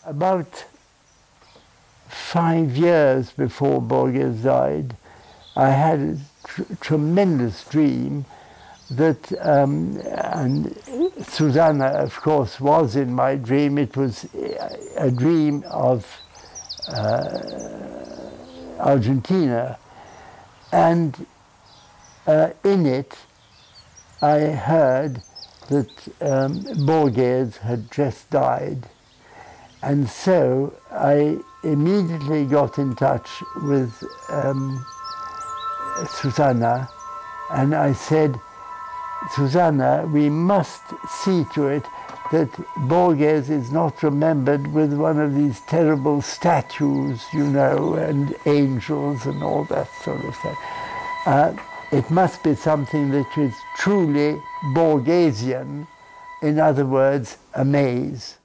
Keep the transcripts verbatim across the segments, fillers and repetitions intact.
About five years before Borges died, I had a tr tremendous dream that, um, and Susanna, of course, was in my dream. It was a dream of uh, Argentina. And uh, in it, I heard that um, Borges had just died. And so I immediately got in touch with um, Susanna, and I said, Susanna, we must see to it that Borges is not remembered with one of these terrible statues, you know, and angels and all that sort of stuff. Uh, it must be something that is truly Borgesian, in other words, a maze.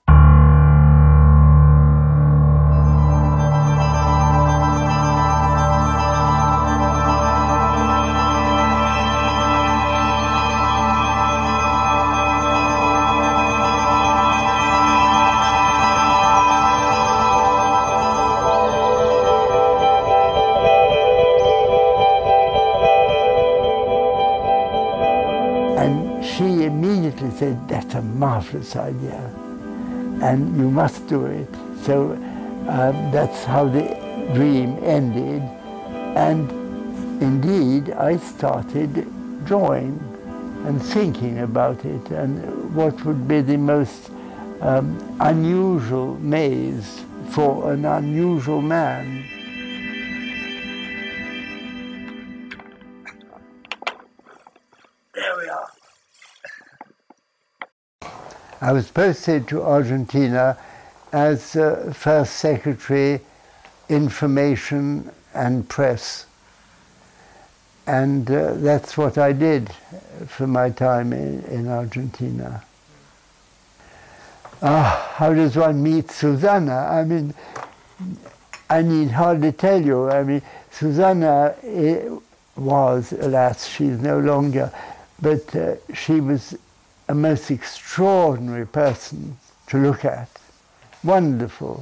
And she immediately said, that's a marvelous idea, and you must do it. So um, that's how the dream ended. And indeed, I started drawing and thinking about it, and what would be the most um, unusual maze for an unusual man. There we are. I was posted to Argentina as uh, First Secretary, Information and Press. And uh, that's what I did for my time in, in Argentina. Ah, how does one meet Susanna? I mean, I need hardly tell you. I mean, Susanna was, alas, she's no longer, but uh, she was a most extraordinary person to look at. Wonderful.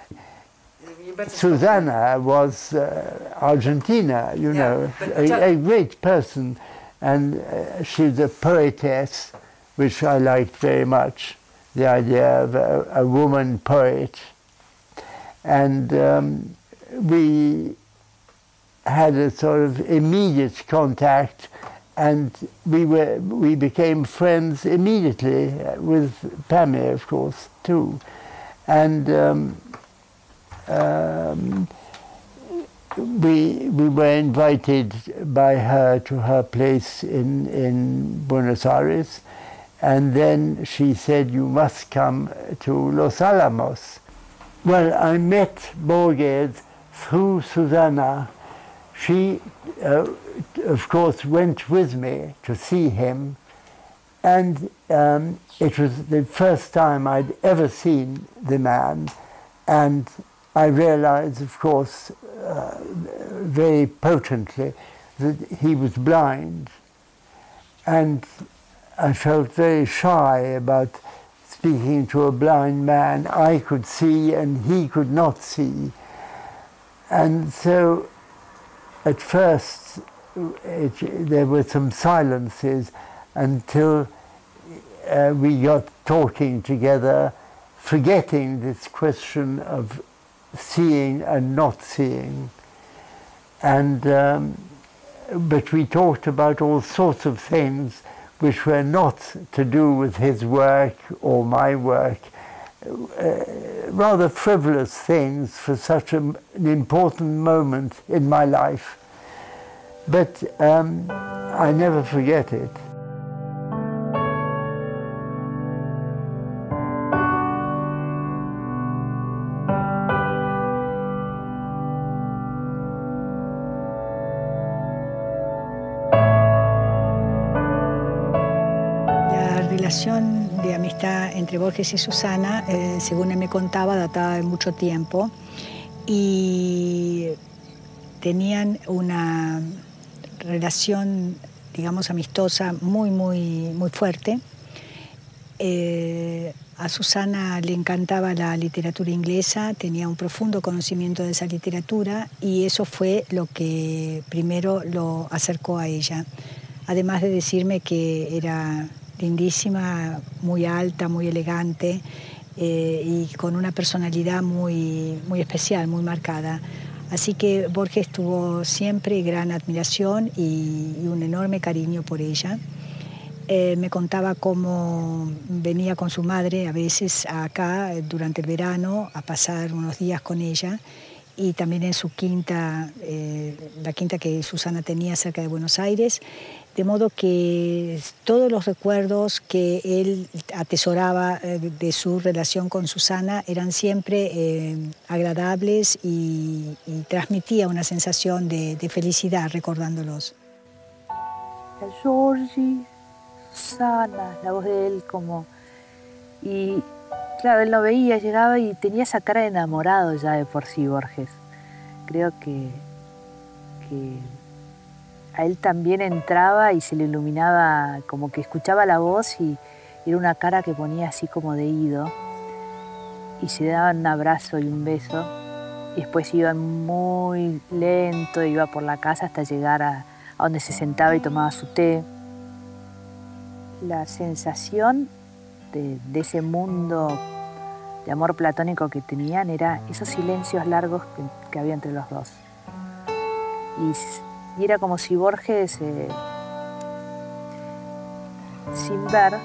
Susanna was uh, Argentina, you yeah, know, a, a great person, and uh, she's a poetess, which I liked very much, the idea of a, a woman poet. And um, we had a sort of immediate contact, and we were we became friends immediately with Pammy, of course, too. And um, um, we we were invited by her to her place in in Buenos Aires, and then she said, "You must come to Los Alamos." Well, I met Borges through Susanna. She, uh, of course, went with me to see him, and um, it was the first time I'd ever seen the man, and I realized, of course, uh, very potently that he was blind, and I felt very shy about speaking to a blind man. I could see and he could not see, and so at first, it, there were some silences until uh, we got talking together, forgetting this question of seeing and not seeing. And, um, but we talked about all sorts of things which were not to do with his work or my work, uh, rather frivolous things for such a, an important moment in my life. But um, I never forget it. La relación de amistad entre Borges y Susana, eh, según él me contaba, databa de mucho tiempo y tenían una relación, digamos, amistosa muy, muy, muy fuerte. Eh, a Susana le encantaba la literatura inglesa, tenía un profundo conocimiento de esa literatura y eso fue lo que primero lo acercó a ella. Además de decirme que era lindísima, muy alta, muy elegante eh, y con una personalidad muy, muy especial, muy marcada. Así que Borges tuvo siempre gran admiración y, y un enorme cariño por ella. Eh, me contaba cómo venía con su madre a veces acá durante el verano a pasar unos días con ella y también en su quinta, eh, la quinta que Susana tenía cerca de Buenos Aires, de modo que todos los recuerdos que él atesoraba eh, de su relación con Susana eran siempre eh, agradables y, y transmitía una sensación de, de felicidad recordándolos. Giorgi, Susana, la voz de él como... Y claro, él lo veía, llegaba y tenía esa cara de enamorado ya de por sí Borges. Creo que, que a él también entraba y se le iluminaba, como que escuchaba la voz y era una cara que ponía así como de ido. Y se daban un abrazo y un beso. Y después iban muy lento, iba por la casa hasta llegar a, a donde se sentaba y tomaba su té. La sensación de, de ese mundo de amor platónico que tenían era esos silencios largos que, que había entre los dos. Y, y era como si Borges, eh, sin ver,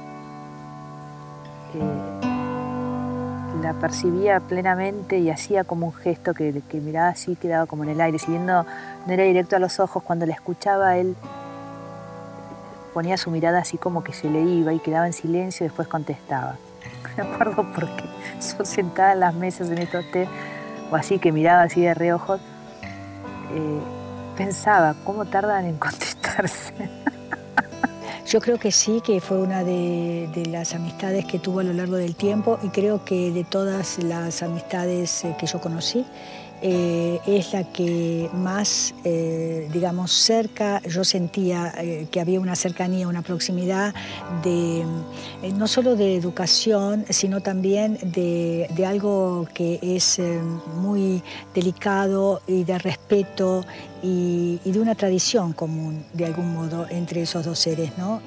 eh, la percibía plenamente y hacía como un gesto que, que miraba así, quedaba como en el aire. Si bien no, no era directo a los ojos, cuando la escuchaba él ponía su mirada así como que se le iba y quedaba en silencio y después contestaba. Me acuerdo porque yo sentada en las mesas en estos té, o así que miraba así de reojos, eh, pensaba, ¿cómo tardan en contestarse? Yo creo que sí, que fue una de, de las amistades que tuvo a lo largo del tiempo y creo que de todas las amistades que yo conocí, eh, es la que más, eh, digamos, cerca, yo sentía eh, que había una cercanía, una proximidad de, eh, no solo de educación, sino también de, de algo que es eh, muy delicado y de respeto y, y de una tradición común, de algún modo, entre esos dos seres, ¿no?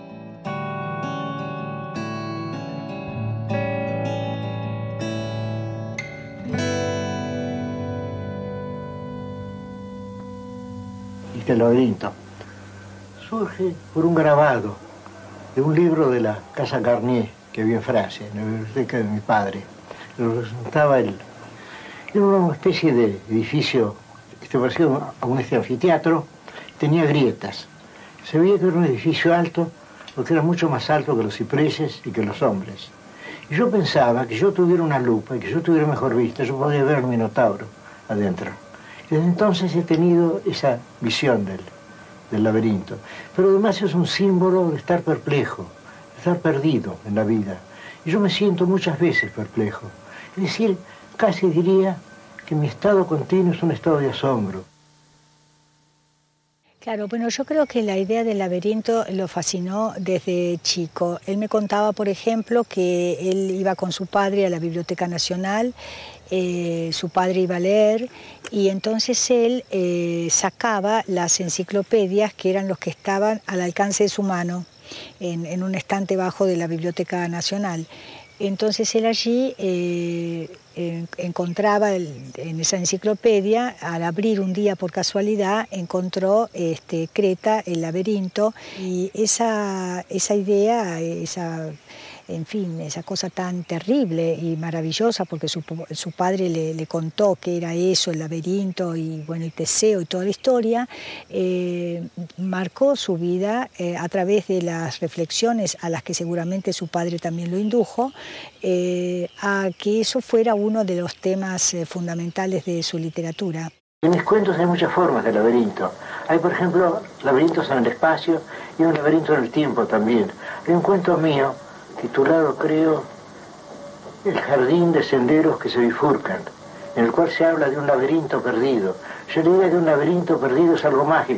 El laberinto surge por un grabado de un libro de la Casa Garnier que había en Francia, en la biblioteca de mi padre. Representaba el, era una especie de edificio este parecido a un este anfiteatro, tenía grietas. Se veía que era un edificio alto porque era mucho más alto que los cipreses y que los hombres. Y yo pensaba que yo tuviera una lupa y que yo tuviera mejor vista, yo podía ver el Minotauro adentro. Desde entonces he tenido esa visión del, del laberinto. Pero además es un símbolo de estar perplejo, de estar perdido en la vida. Y yo me siento muchas veces perplejo. Es decir, casi diría que mi estado continuo es un estado de asombro. Claro, bueno, yo creo que la idea del laberinto lo fascinó desde chico. Él me contaba, por ejemplo, que él iba con su padre a la Biblioteca Nacional, eh, su padre iba a leer, y entonces él eh, sacaba las enciclopedias que eran los que estaban al alcance de su mano, en, en un estante bajo de la Biblioteca Nacional. Entonces él allí eh, eh, encontraba el, en esa enciclopedia, al abrir un día por casualidad, encontró este, Creta, el laberinto, y esa, esa idea, esa, en fin, esa cosa tan terrible y maravillosa, porque su, su padre le, le contó que era eso, el laberinto, y bueno, y Teseo y toda la historia, eh, marcó su vida eh, a través de las reflexiones a las que seguramente su padre también lo indujo, eh, a que eso fuera uno de los temas eh, fundamentales de su literatura. En mis cuentos hay muchas formas de laberinto. Hay, por ejemplo, laberintos en el espacio y un laberinto en el tiempo también. Hay un cuento mío titulado, creo, El jardín de senderos que se bifurcan, en el cual se habla de un laberinto perdido. Yo diría que un laberinto perdido es algo mágico,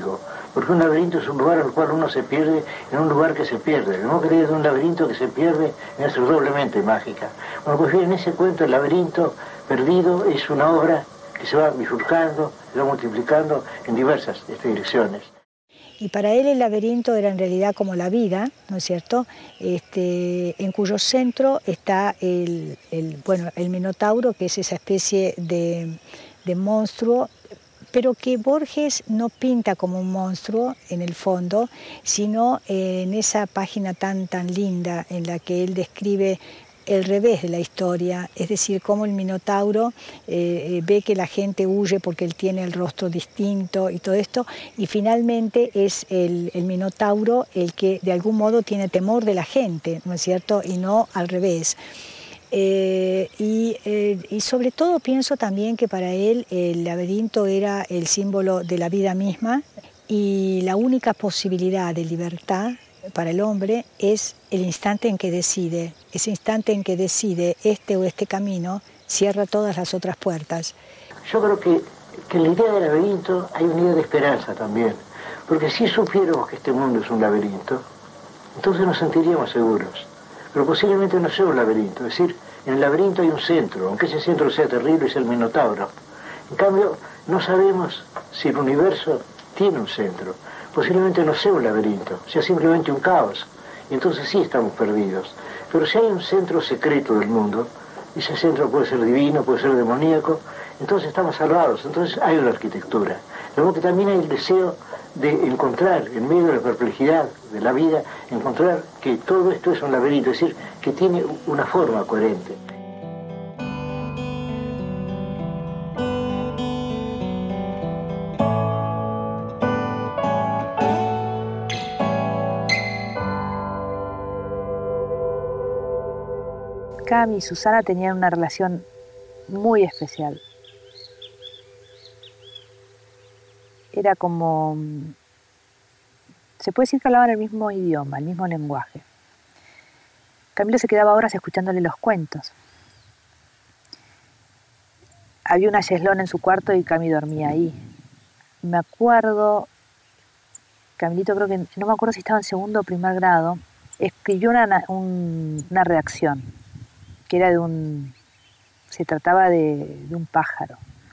porque un laberinto es un lugar al cual uno se pierde, en un lugar que se pierde. No creer en un laberinto que se pierde es doblemente mágica. Bueno, pues bien, en ese cuento el laberinto perdido es una obra que se va bifurcando, se va multiplicando en diversas este, direcciones. Y para él el laberinto era en realidad como la vida, ¿no es cierto?, este, en cuyo centro está el, el, bueno, el Minotauro, que es esa especie de, de monstruo, pero que Borges no pinta como un monstruo en el fondo, sino en esa página tan, tan linda en la que él describe el revés de la historia, es decir, cómo el Minotauro eh, ve que la gente huye porque él tiene el rostro distinto y todo esto, y finalmente es el, el Minotauro el que de algún modo tiene temor de la gente, ¿no es cierto?, y no al revés. Eh, y, eh, y sobre todo pienso también que para él el laberinto era el símbolo de la vida misma y la única posibilidad de libertad para el hombre es el instante en que decide. Ese instante en que decide este o este camino cierra todas las otras puertas. Yo creo que, que en la idea del laberinto hay una idea de esperanza también, porque si supiéramos que este mundo es un laberinto, entonces nos sentiríamos seguros. Pero posiblemente no sea un laberinto, es decir, en el laberinto hay un centro, aunque ese centro sea terrible, es el Minotauro. En cambio, no sabemos si el universo tiene un centro. Posiblemente no sea un laberinto, sea simplemente un caos, y entonces sí estamos perdidos. Pero si hay un centro secreto del mundo, ese centro puede ser divino, puede ser demoníaco, entonces estamos salvados, entonces hay una arquitectura. De modo que también hay el deseo de encontrar, en medio de la perplejidad de la vida, encontrar que todo esto es un laberinto, es decir, que tiene una forma coherente. Cami y Susana tenían una relación muy especial. Era como... se puede decir que hablaban el mismo idioma, el mismo lenguaje. Camilo se quedaba horas escuchándole los cuentos. Había una cheslón en su cuarto y Cami dormía ahí. Me acuerdo... Camilito creo que... no me acuerdo si estaba en segundo o primer grado. Escribió una, un, una redacción que era de un... se trataba de, de un pájaro.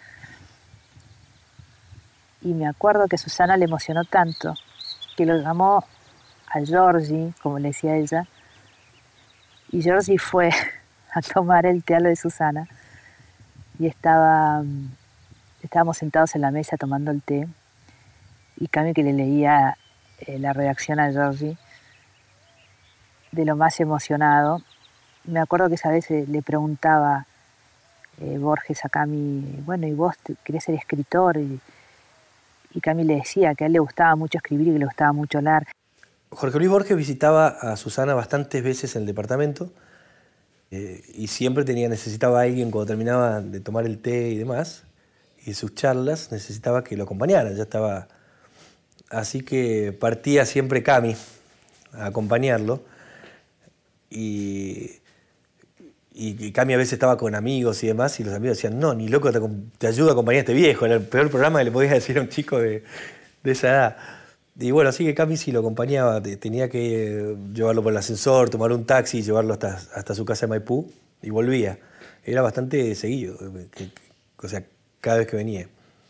Y me acuerdo que Susana le emocionó tanto que lo llamó a Giorgi, como le decía ella, y Giorgi fue a tomar el té a lo de Susana y estaba, estábamos sentados en la mesa tomando el té y Cami, que le leía eh, la redacción a Giorgi, de lo más emocionado. Me acuerdo que esa vez eh, le preguntaba eh, Borges a Cami, bueno, ¿y vos querés ser escritor? Y, y Cami le decía que a él le gustaba mucho escribir y que le gustaba mucho leer. Jorge Luis Borges visitaba a Susana bastantes veces en el departamento eh, y siempre tenía, necesitaba a alguien cuando terminaba de tomar el té y demás, y sus charlas necesitaba que lo acompañara, ya estaba... Así que partía siempre Cami a acompañarlo y... Y Cami a veces estaba con amigos y demás, y los amigos decían, no, ni loco, te, te ayudo a acompañar a este viejo. Era el peor programa que le podías decir a un chico de, de esa edad. Y bueno, así que Cami sí lo acompañaba. Tenía que llevarlo por el ascensor, tomar un taxi, llevarlo hasta, hasta su casa de Maipú, y volvía. Era bastante seguido, que, que, o sea, cada vez que venía.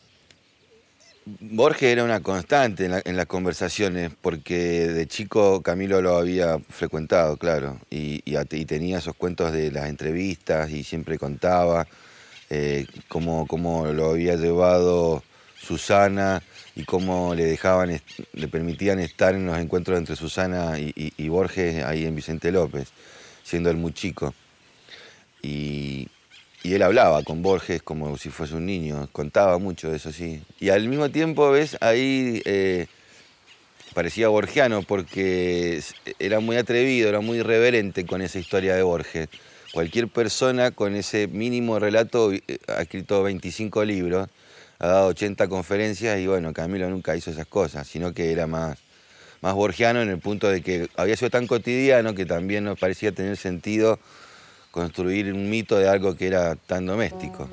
Borges era una constante en, la, en las conversaciones, porque de chico Camilo lo había frecuentado, claro, y, y, y tenía esos cuentos de las entrevistas y siempre contaba eh, cómo, cómo lo había llevado Susana y cómo le dejaban, le permitían estar en los encuentros entre Susana y, y, y Borges ahí en Vicente López, siendo él muy chico. Y... Y él hablaba con Borges como si fuese un niño, contaba mucho de eso, sí. Y al mismo tiempo, ves, ahí eh, parecía borgiano porque era muy atrevido, era muy irreverente con esa historia de Borges. Cualquier persona con ese mínimo relato ha escrito veinticinco libros, ha dado ochenta conferencias y bueno, Camilo nunca hizo esas cosas, sino que era más, más borgiano en el punto de que había sido tan cotidiano que también nos parecía tener sentido construir un mito de algo que era tan doméstico.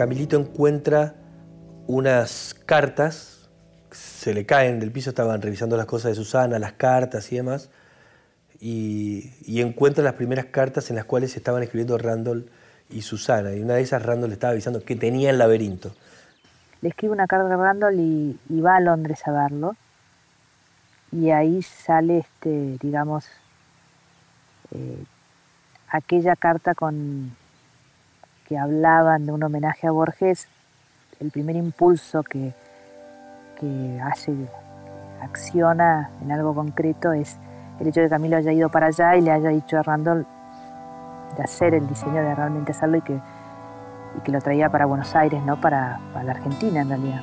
Camilito encuentra unas cartas, se le caen del piso, estaban revisando las cosas de Susana, las cartas y demás, y, y encuentra las primeras cartas en las cuales estaban escribiendo Randall y Susana, y una de esas Randall le estaba avisando que tenía el laberinto. Le escribe una carta a Randall y, y va a Londres a verlo, y ahí sale, este, digamos, eh, aquella carta con que hablaban de un homenaje a Borges. El primer impulso que, que hace, que acciona en algo concreto es el hecho de que Camilo haya ido para allá y le haya dicho a Randall de hacer el diseño, de realmente hacerlo, y que, y que lo traía para Buenos Aires, ¿no? para, para la Argentina en realidad.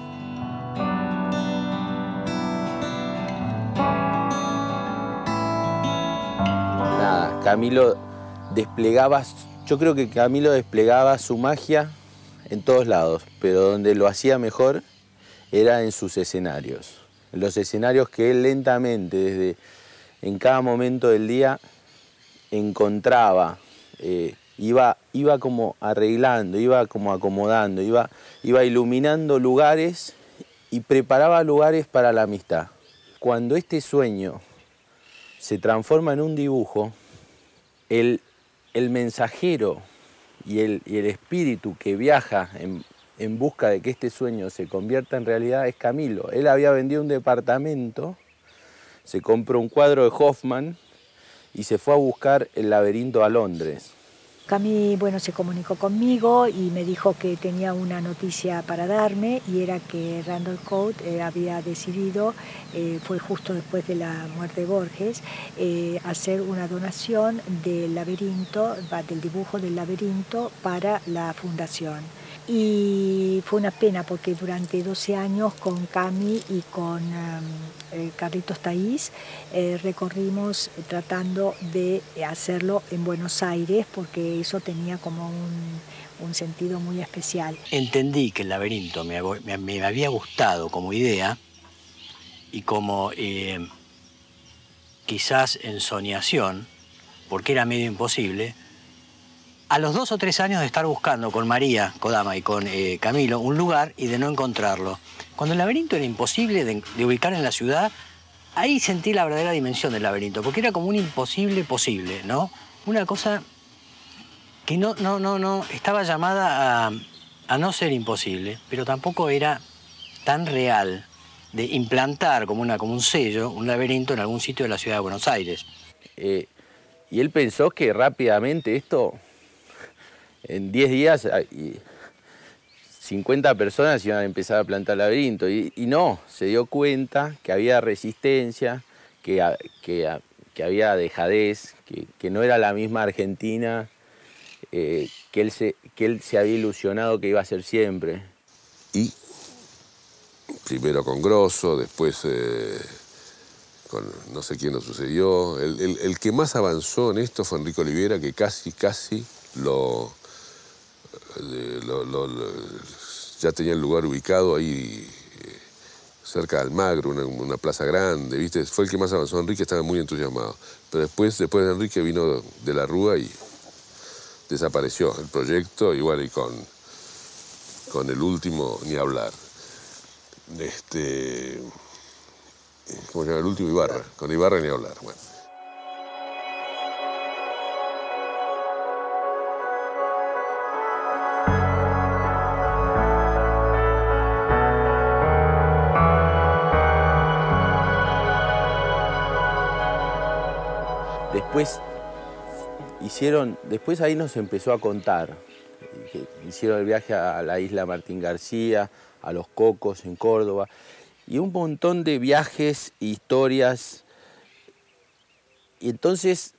Nada, Camilo desplegaba, yo creo que Camilo desplegaba su magia en todos lados, pero donde lo hacía mejor era en sus escenarios. En los escenarios que él lentamente, desde en cada momento del día, encontraba, eh, iba, iba como arreglando, iba como acomodando, iba, iba iluminando lugares y preparaba lugares para la amistad. Cuando este sueño se transforma en un dibujo, el, el mensajero y el, y el espíritu que viaja en, en busca de que este sueño se convierta en realidad es Camilo. Él había vendido un departamento, se compró un cuadro de Hoffman y se fue a buscar el laberinto a Londres. Cami, bueno, se comunicó conmigo y me dijo que tenía una noticia para darme, y era que Randall Coate eh, había decidido, eh, fue justo después de la muerte de Borges, eh, hacer una donación del laberinto, del dibujo del laberinto para la fundación. Y fue una pena porque durante doce años con Cami y con um, eh, Carlitos Taís eh, recorrimos tratando de hacerlo en Buenos Aires, porque eso tenía como un, un sentido muy especial. Entendí que el laberinto me, me, me había gustado como idea y como eh, quizás ensoñación, porque era medio imposible. A los dos o tres años de estar buscando con María Kodama y con eh, Camilo un lugar y de no encontrarlo. Cuando el laberinto era imposible de, de ubicar en la ciudad, ahí sentí la verdadera dimensión del laberinto, porque era como un imposible posible, ¿no? Una cosa que no, no, no, no estaba llamada a, a no ser imposible, pero tampoco era tan real de implantar como, una, como un sello, un laberinto en algún sitio de la ciudad de Buenos Aires. Eh, y él pensó que rápidamente esto, en diez días, cincuenta personas iban a empezar a plantar laberinto. Y, y no, se dio cuenta que había resistencia, que, que, que había dejadez, que, que no era la misma Argentina eh, que, él se, que él se había ilusionado que iba a ser siempre. Y primero con Grosso, después eh, con no sé quién lo sucedió. El, el, el que más avanzó en esto fue Enrique Olivera, que casi, casi lo... Lo, lo, lo, ya tenía el lugar ubicado ahí eh, cerca de Almagro, una, una plaza grande, ¿viste? Fue el que más avanzó. Enrique estaba muy entusiasmado. Pero después, después de Enrique vino de la Rúa y desapareció el proyecto, igual y con, con el último ni hablar. Este, ¿cómo se llama? El último Ibarra. Con Ibarra ni hablar. Bueno. Después hicieron, después ahí nos empezó a contar. Hicieron el viaje a la isla Martín García, a Los Cocos en Córdoba, y un montón de viajes, historias. Y entonces,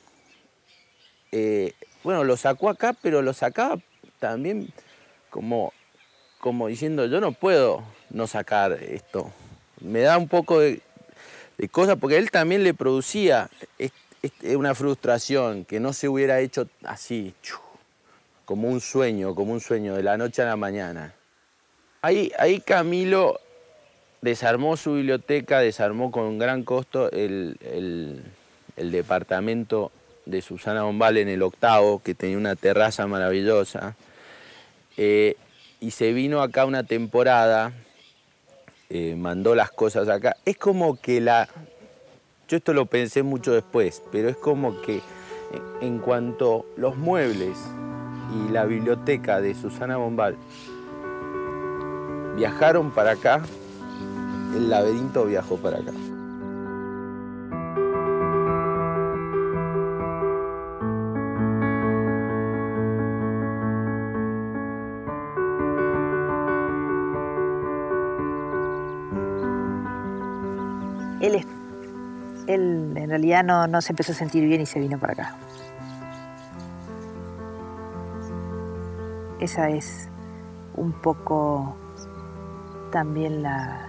eh, bueno, lo sacó acá, pero lo sacaba también como, como diciendo, yo no puedo no sacar esto. Me da un poco de, de cosas, porque a él también le producía una frustración que no se hubiera hecho así, como un sueño, como un sueño, de la noche a la mañana. Ahí, ahí Camilo desarmó su biblioteca, desarmó con gran costo el, el, el departamento de Susana Bombal en el octavo, que tenía una terraza maravillosa. Eh, y se vino acá una temporada, eh, mandó las cosas acá. Es como que la... Yo esto lo pensé mucho después, pero es como que en cuanto los muebles y la biblioteca de Susana Bombal viajaron para acá, el laberinto viajó para acá. Él, es, él en realidad no, no se empezó a sentir bien y se vino para acá. Esa es un poco también la...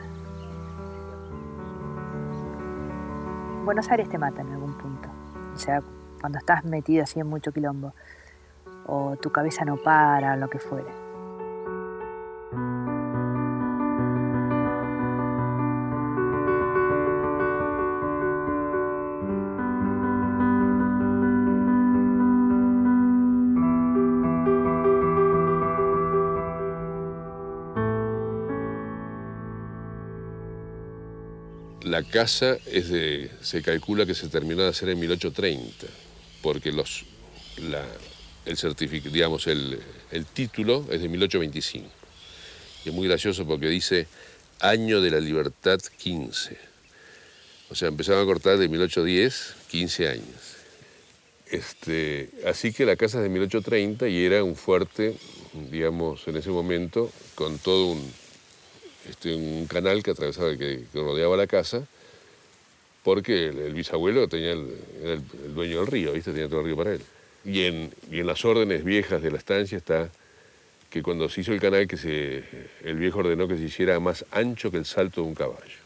Buenos Aires te mata en algún punto. O sea, cuando estás metido así en mucho quilombo, o tu cabeza no para, lo que fuere. La casa es de, se calcula que se terminó de hacer en mil ochocientos treinta, porque los, la, el, certific, digamos, el, el título es de mil ochocientos veinticinco. Y es muy gracioso porque dice Año de la Libertad quince. O sea, empezaron a cortar de mil ochocientos diez, quince años. Este, así que la casa es de mil ochocientos treinta y era un fuerte, digamos, en ese momento, con todo un... Este, un canal que atravesaba, que, que rodeaba la casa, porque el, el bisabuelo tenía el, era el, el dueño del río, ¿viste? Tenía todo el río para él. Y en, y en las órdenes viejas de la estancia está que cuando se hizo el canal, que se, el viejo ordenó que se hiciera más ancho que el salto de un caballo.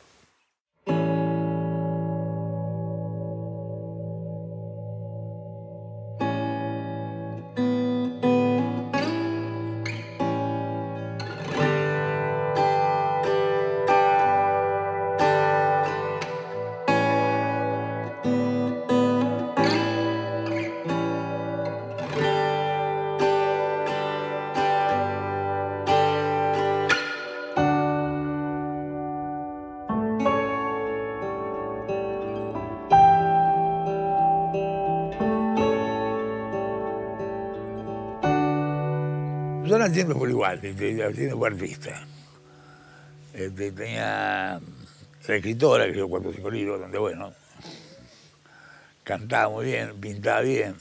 Yo la entiendo por igual, la entiendo por artista. Este, tenía, era escritora, escribió cuatro o cinco libros, donde bueno, cantaba muy bien, pintaba bien.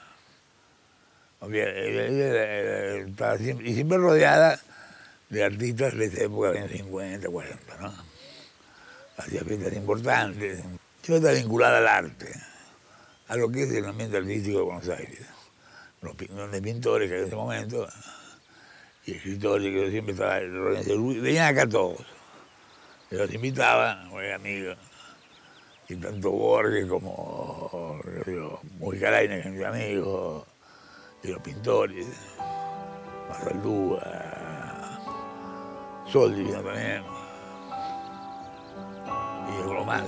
Ella, ella, ella, estaba siempre, y siempre rodeada de artistas de esa época, de los años cincuenta, cuarenta, ¿no? Hacía fiestas importantes. Yo estaba vinculada al arte, a lo que es el ambiente artístico de Buenos Aires. Los pintores que en ese momento, y escritores que yo siempre estaba, venían acá todos. Yo los invitaba, muy amigos, y tanto Borges como Mujica Lainez, que es mi amigo, y los pintores, Masaldúa, Sol divino también, y algo más.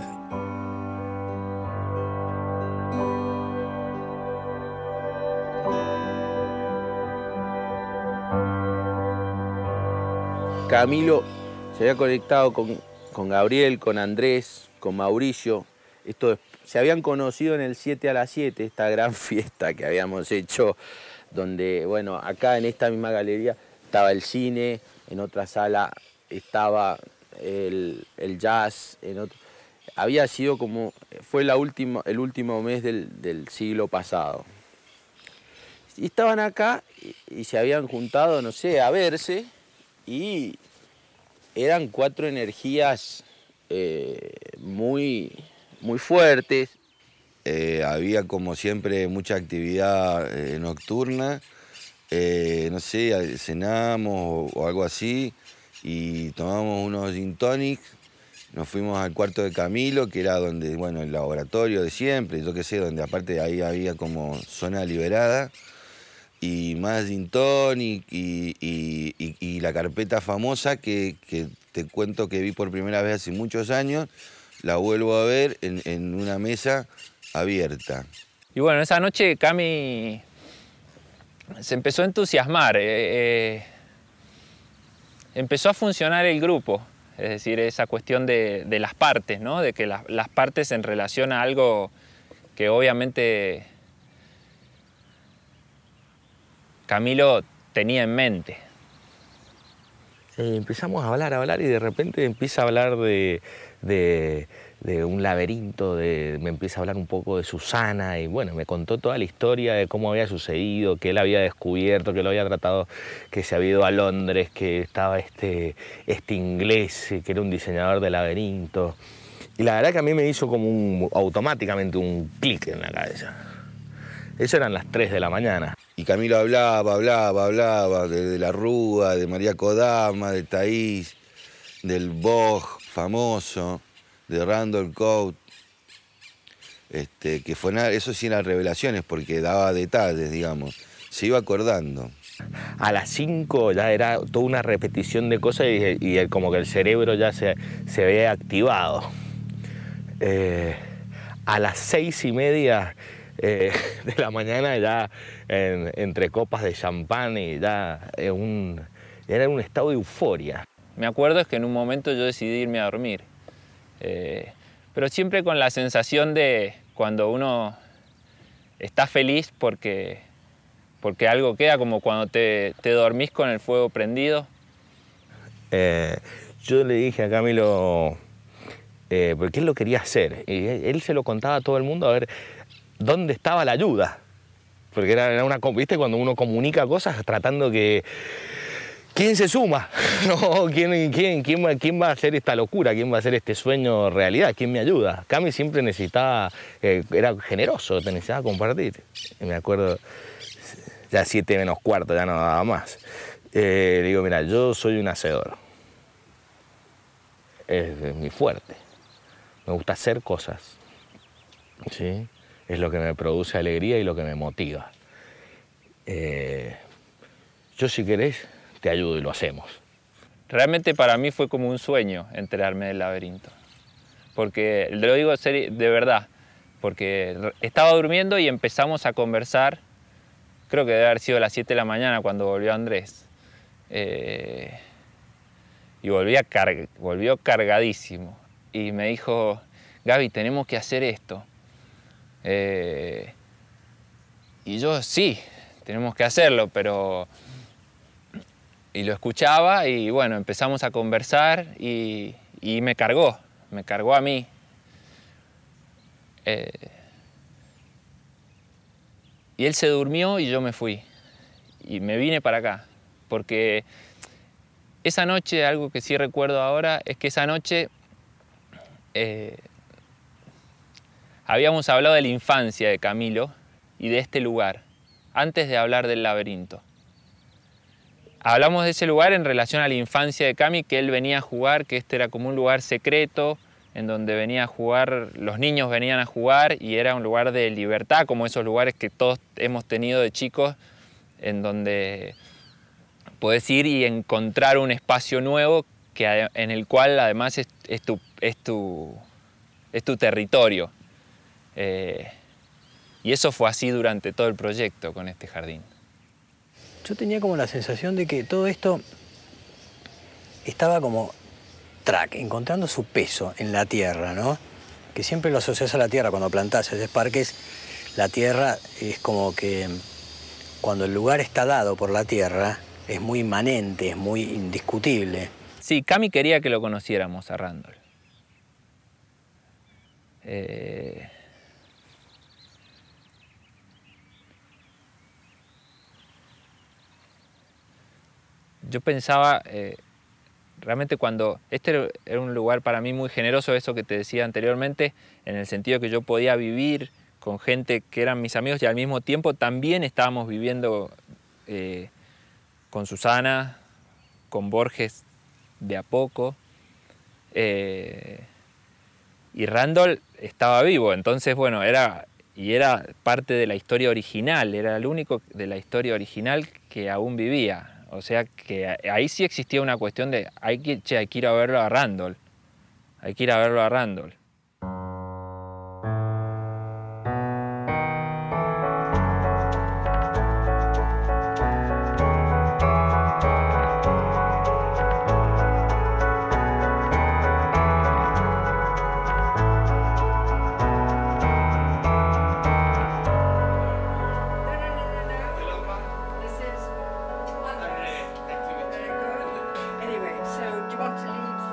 Camilo se había conectado con, con Gabriel, con Andrés, con Mauricio. Esto, se habían conocido en el siete a las siete, esta gran fiesta que habíamos hecho, donde, bueno, acá en esta misma galería estaba el cine, en otra sala estaba el, el jazz, en otro... Había sido como, fue la última, el último mes del, del siglo pasado. Y estaban acá y, y se habían juntado, no sé, a verse, y eran cuatro energías eh, muy, muy fuertes. Eh, había como siempre mucha actividad eh, nocturna, eh, no sé, cenamos o, o algo así y tomamos unos gin tonics, nos fuimos al cuarto de Camilo, que era donde, bueno, el laboratorio de siempre, yo qué sé, donde aparte de ahí había como zona liberada. Y más gin tonic y, y, y, y la carpeta famosa que, que te cuento que vi por primera vez hace muchos años, la vuelvo a ver en, en una mesa abierta. Y bueno, esa noche Cami se empezó a entusiasmar. Eh, eh, empezó a funcionar el grupo, es decir, esa cuestión de, de las partes, ¿no? De que la, las partes en relación a algo que obviamente Camilo tenía en mente. Eh, empezamos a hablar, a hablar y de repente empieza a hablar de, de, de un laberinto, de, me empieza a hablar un poco de Susana y bueno, me contó toda la historia de cómo había sucedido, que él había descubierto, que lo había tratado, que se había ido a Londres, que estaba este, este inglés, que era un diseñador de laberinto. Y la verdad que a mí me hizo como un, automáticamente un clic en la cabeza. Eso eran las tres de la mañana. Y Camilo hablaba, hablaba, hablaba de, de la Rúa, de María Kodama, de Thaís, del Boj famoso, de Randall Coate. Este, que fue nada, eso sí eran revelaciones porque daba detalles, digamos. Se iba acordando. A las cinco ya era toda una repetición de cosas y, y el, como que el cerebro ya se, se había activado. Eh, a las seis y media eh, de la mañana ya en, entre copas de champán y ya eh, un, era un estado de euforia. Me acuerdo es que en un momento yo decidí irme a dormir, eh, pero siempre con la sensación de cuando uno está feliz porque, porque algo queda, como cuando te, te dormís con el fuego prendido. Eh, yo le dije a Camilo, eh, porque él lo quería hacer, y él se lo contaba a todo el mundo a ver dónde estaba la ayuda. Porque era, era una, ¿viste? Cuando uno comunica cosas tratando que... ¿Quién se suma? No, ¿quién, quién, quién, va, ¿Quién va a hacer esta locura? ¿Quién va a hacer este sueño realidad? ¿Quién me ayuda? Cami siempre necesitaba, eh, era generoso, te necesitaba compartir. Y me acuerdo, ya siete menos cuarto, ya no daba más. Eh, le digo, mira, yo soy un hacedor. Es, es mi fuerte. Me gusta hacer cosas. ¿Sí? Es lo que me produce alegría y lo que me motiva. Eh, yo, si querés, te ayudo y lo hacemos. Realmente para mí fue como un sueño enterarme del laberinto. Porque, lo digo de verdad, porque estaba durmiendo y empezamos a conversar, creo que debe haber sido a las siete de la mañana cuando volvió Andrés. Eh, y volvía car volvió cargadísimo. Y me dijo, Gaby, tenemos que hacer esto. Eh, y yo, sí, tenemos que hacerlo, pero... Y lo escuchaba y bueno, empezamos a conversar y, y me cargó, me cargó a mí. Eh, y él se durmió y yo me fui. Y me vine para acá, porque esa noche, algo que sí recuerdo ahora, es que esa noche eh, habíamos hablado de la infancia de Camilo y de este lugar, antes de hablar del laberinto. Hablamos de ese lugar en relación a la infancia de Cami, que él venía a jugar, que este era como un lugar secreto, en donde venía a jugar, los niños venían a jugar y era un lugar de libertad, como esos lugares que todos hemos tenido de chicos, en donde podés ir y encontrar un espacio nuevo que, en el cual además es, es, tu, es, tu, es tu territorio. Eh, y eso fue así durante todo el proyecto con este jardín. Yo tenía como la sensación de que todo esto estaba como, track, encontrando su peso en la tierra, ¿no? Que siempre lo asocias a la tierra cuando plantás, haces parques. La tierra es como que cuando el lugar está dado por la tierra es muy inmanente, es muy indiscutible. Sí, Cami quería que lo conociéramos a Randall. Eh... Yo pensaba, eh, realmente cuando, este era un lugar para mí muy generoso, eso que te decía anteriormente, en el sentido que yo podía vivir con gente que eran mis amigos y al mismo tiempo también estábamos viviendo eh, con Susana, con Borges de a poco, eh, y Randall estaba vivo, entonces bueno, era, y era parte de la historia original, era el único de la historia original que aún vivía. O sea que ahí sí existía una cuestión de hay que, che, hay que ir a verlo a Randall. Hay que ir a verlo a Randall.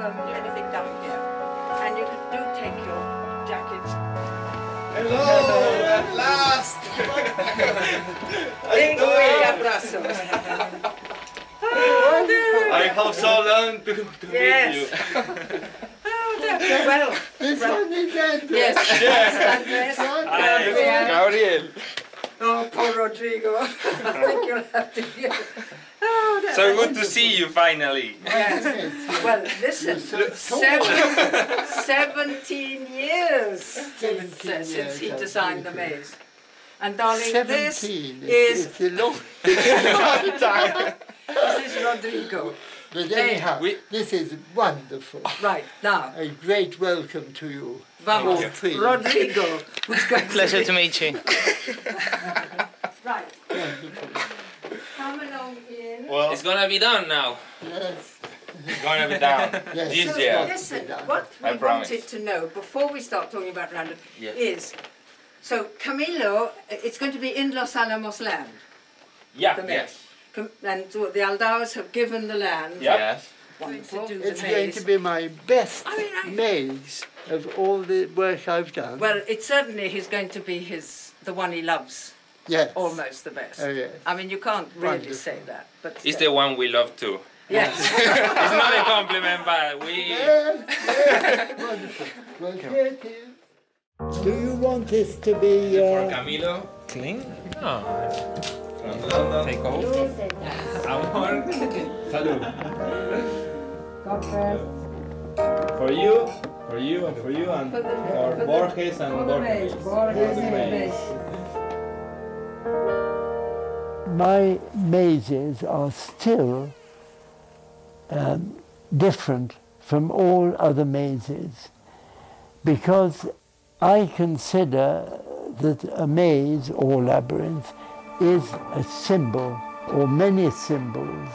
um, anything down here. And you do take your jacket. Hello, at last! Vengo y abrazo. I hope so long to, to Yes. meet you. Well, This one is Andres. yes. Yes. Andres. Hi, Gabriel. Oh, poor Rodrigo. I think you'll have to get. Oh, that- So good to see you finally. Yes. Well, listen, seven, seventeen years since, uh, since he designed the maze. And darling, this Seventeen. is It's a long, long time. this is Rodrigo. But Hey. anyhow, We- this is wonderful. Right now, A great welcome to you. vamos, all three. Rodrigo. Who's going Pleasure to, to meet you. Right. Come along in. Well, It's gonna be done now. Yes. it's gonna be down. Yes. This So, year. listen, what we I promise. wanted to know before we start talking about Randall Yes. is, so Camilo, it's going to be in Los Alamos land. Yeah. The maze. Com- And so the Aldaos have given the land. Yep. Yes. Wonderful. It's going to be my best I mean, I- maze of all the work I've done. Well, it certainly is going to be his, the one he loves, yes. almost the best. Oh, yes. I mean, you can't really Wonderful. say that, but It's still. the one we love too. Yes. It's not a compliment, but we. Yes, yes. Wonderful. Well, here it is. Do you want this to be... For Uh, Camilo, clean? No. From London. Take off. Amor. Salud. For you, for you, and for you, and for Borges and Borges. Borges. my mazes are still um, different from all other mazes because I consider that a maze or labyrinth is a symbol or many symbols.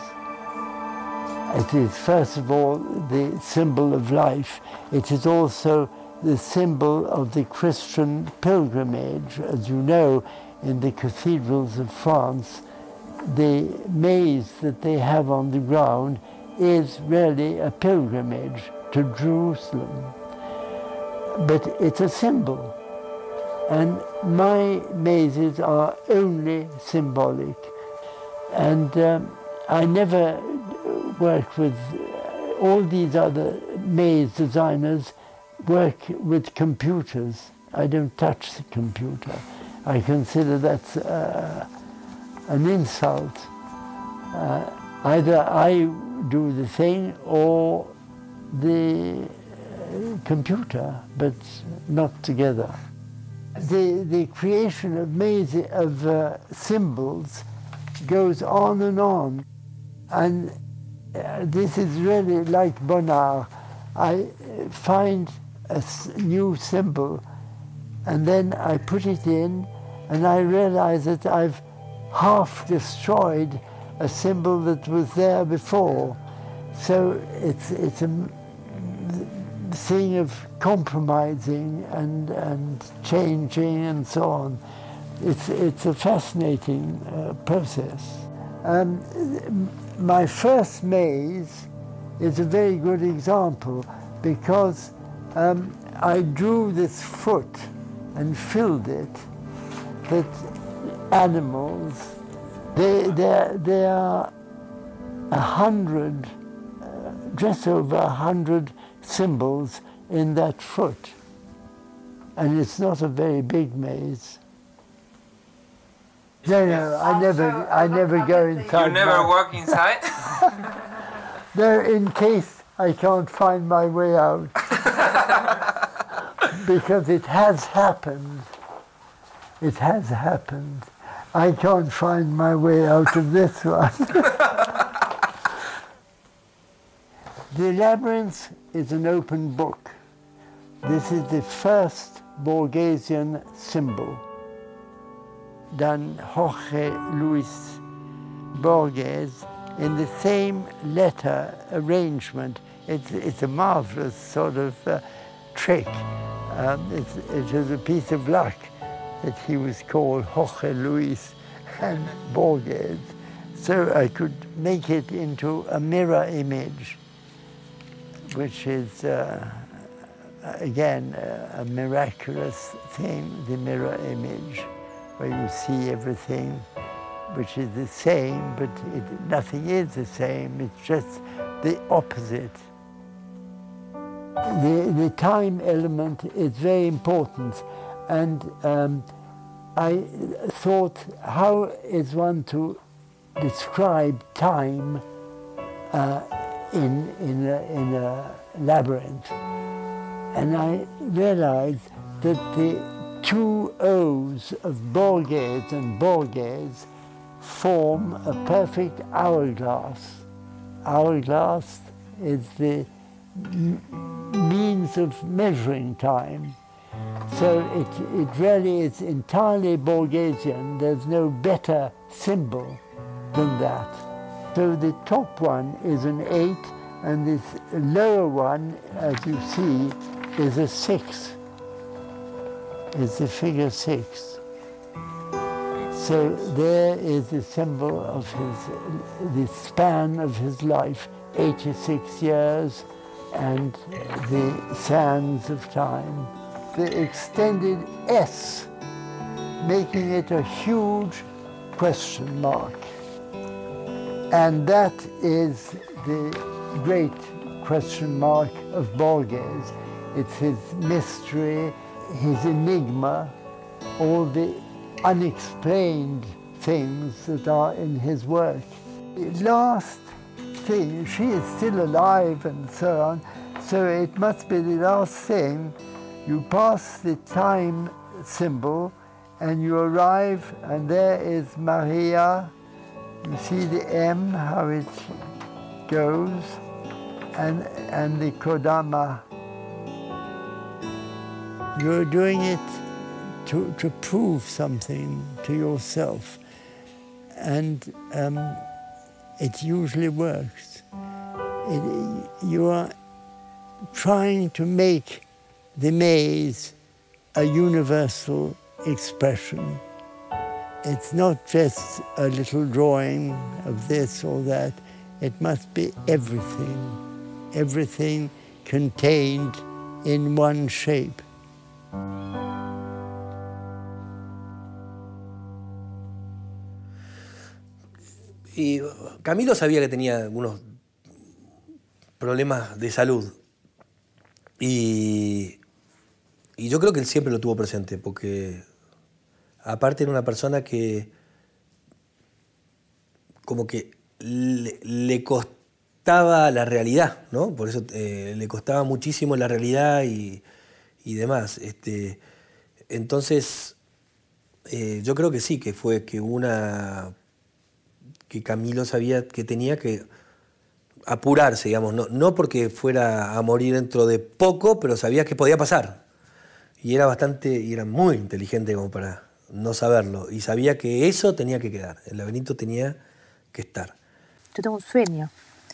It is first of all the symbol of life. It is also the symbol of the Christian pilgrimage. As you know, in the cathedrals of France, the maze that they have on the ground is really a pilgrimage to Jerusalem. But it's a symbol. And my mazes are only symbolic. And um, I never work with, all these other maze designers work with computers. I don't touch the computer. I consider that's uh, an insult. Uh, either I do the thing or the uh, computer, but not together. The, the creation of maze of uh, symbols goes on and on. And uh, this is really like Bonnard. I find a s new symbol and then I put it in and I realize that I've half destroyed a symbol that was there before. So it's, it's a thing of compromising and, and changing and so on. It's, it's a fascinating uh, process. Um, my first maze is a very good example because um, I drew this foot and filled it, that animals, they, they, they are a hundred, uh, just over a hundred symbols in that foot. And it's not a very big maze. No, no, I never, I never go inside. You never my- walk inside? No, in case I can't find my way out. Because it has happened. It has happened. I can't find my way out of this one. The labyrinth is an open book. This is the first Borgesian symbol, done Jorge Luis Borges in the same letter arrangement. It's, it's a marvelous sort of uh, trick. Um, it's, it was a piece of luck that he was called Jorge Luis and Borges. So I could make it into a mirror image. which is uh, again a, a miraculous thing, the mirror image, where you see everything which is the same, but it, nothing is the same, it's just the opposite. The, the time element is very important, and um, I thought, how is one to describe time uh, in, in, a, in a labyrinth? And I realized that the two O's of Borges and Borges form a perfect hourglass. Hourglass is the means of measuring time. So it, it really is entirely Borgesian. There's no better symbol than that. So the top one is an eight, and this lower one, as you see, is a six. It's the figure six. So there is the symbol of his, the span of his life, eighty-six years, and the sands of time. The extended S, making it a huge question mark. And that is the great question mark of Borges. It's his mystery, his enigma, all the unexplained things that are in his work. The last thing, she is still alive and so on, so it must be the last thing. You pass the time symbol and you arrive, and there is Maria. You see the M, how it goes, and, and the Kodama. You're doing it to, to prove something to yourself, and um, it usually works. It, you are trying to make the maze a universal expression. It's not just a little drawing of this or that. It must be everything, everything contained in one shape. Y Camilo sabía que tenía algunos problemas de salud. Y, y yo creo que él siempre lo tuvo presente, porque aparte era una persona que como que le, le costaba la realidad, ¿no? Por eso eh, le costaba muchísimo la realidad y, y demás. Este, entonces, eh, yo creo que sí, que fue que una... que Camilo sabía que tenía que apurarse, digamos, no, no porque fuera a morir dentro de poco, pero sabía que podía pasar. Y era bastante, y era muy inteligente como para no saberlo. Y sabía que eso tenía que quedar, el laberinto tenía que estar. Yo tengo un sueño.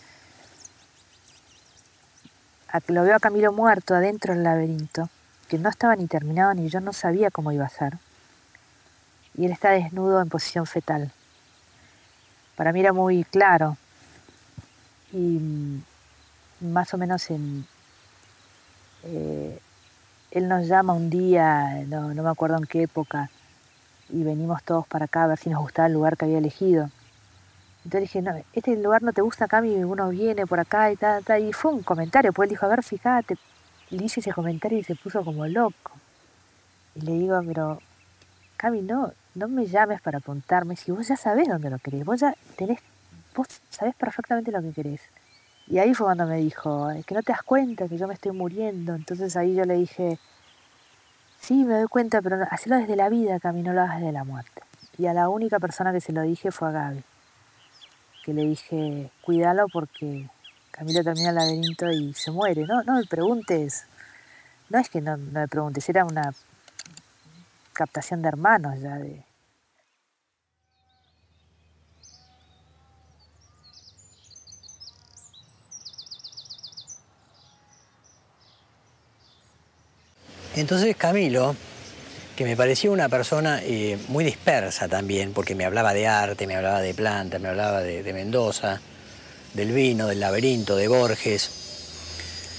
Lo veo a Camilo muerto adentro del laberinto, que no estaba ni terminado ni yo no sabía cómo iba a ser. Y él está desnudo en posición fetal. Para mí era muy claro. Y más o menos en... Eh, él nos llama un día, no, no me acuerdo en qué época, y venimos todos para acá a ver si nos gustaba el lugar que había elegido. Entonces dije, no, este lugar no te gusta, Cami, uno viene por acá y tal, tal. Y fue un comentario, pues él dijo, a ver, fíjate. Y le hice ese comentario y se puso como loco. Y le digo, pero, Cami, no, no me llames para apuntarme, si vos ya sabés dónde lo querés, vos ya tenés, vos sabés perfectamente lo que querés. Y ahí fue cuando me dijo, es que no te das cuenta que yo me estoy muriendo. Entonces ahí yo le dije, sí, me doy cuenta, pero no, hacelo desde la vida, Cami, no lo hagas desde la muerte. Y a la única persona que se lo dije fue a Gaby, que le dije, cuídalo porque Camilo termina el laberinto y se muere. No, no me preguntes, no es que no, no me preguntes, era una captación de hermanos ya de... Entonces Camilo, que me parecía una persona eh, muy dispersa también, porque me hablaba de arte, me hablaba de plantas, me hablaba de, de Mendoza, del vino, del laberinto, de Borges.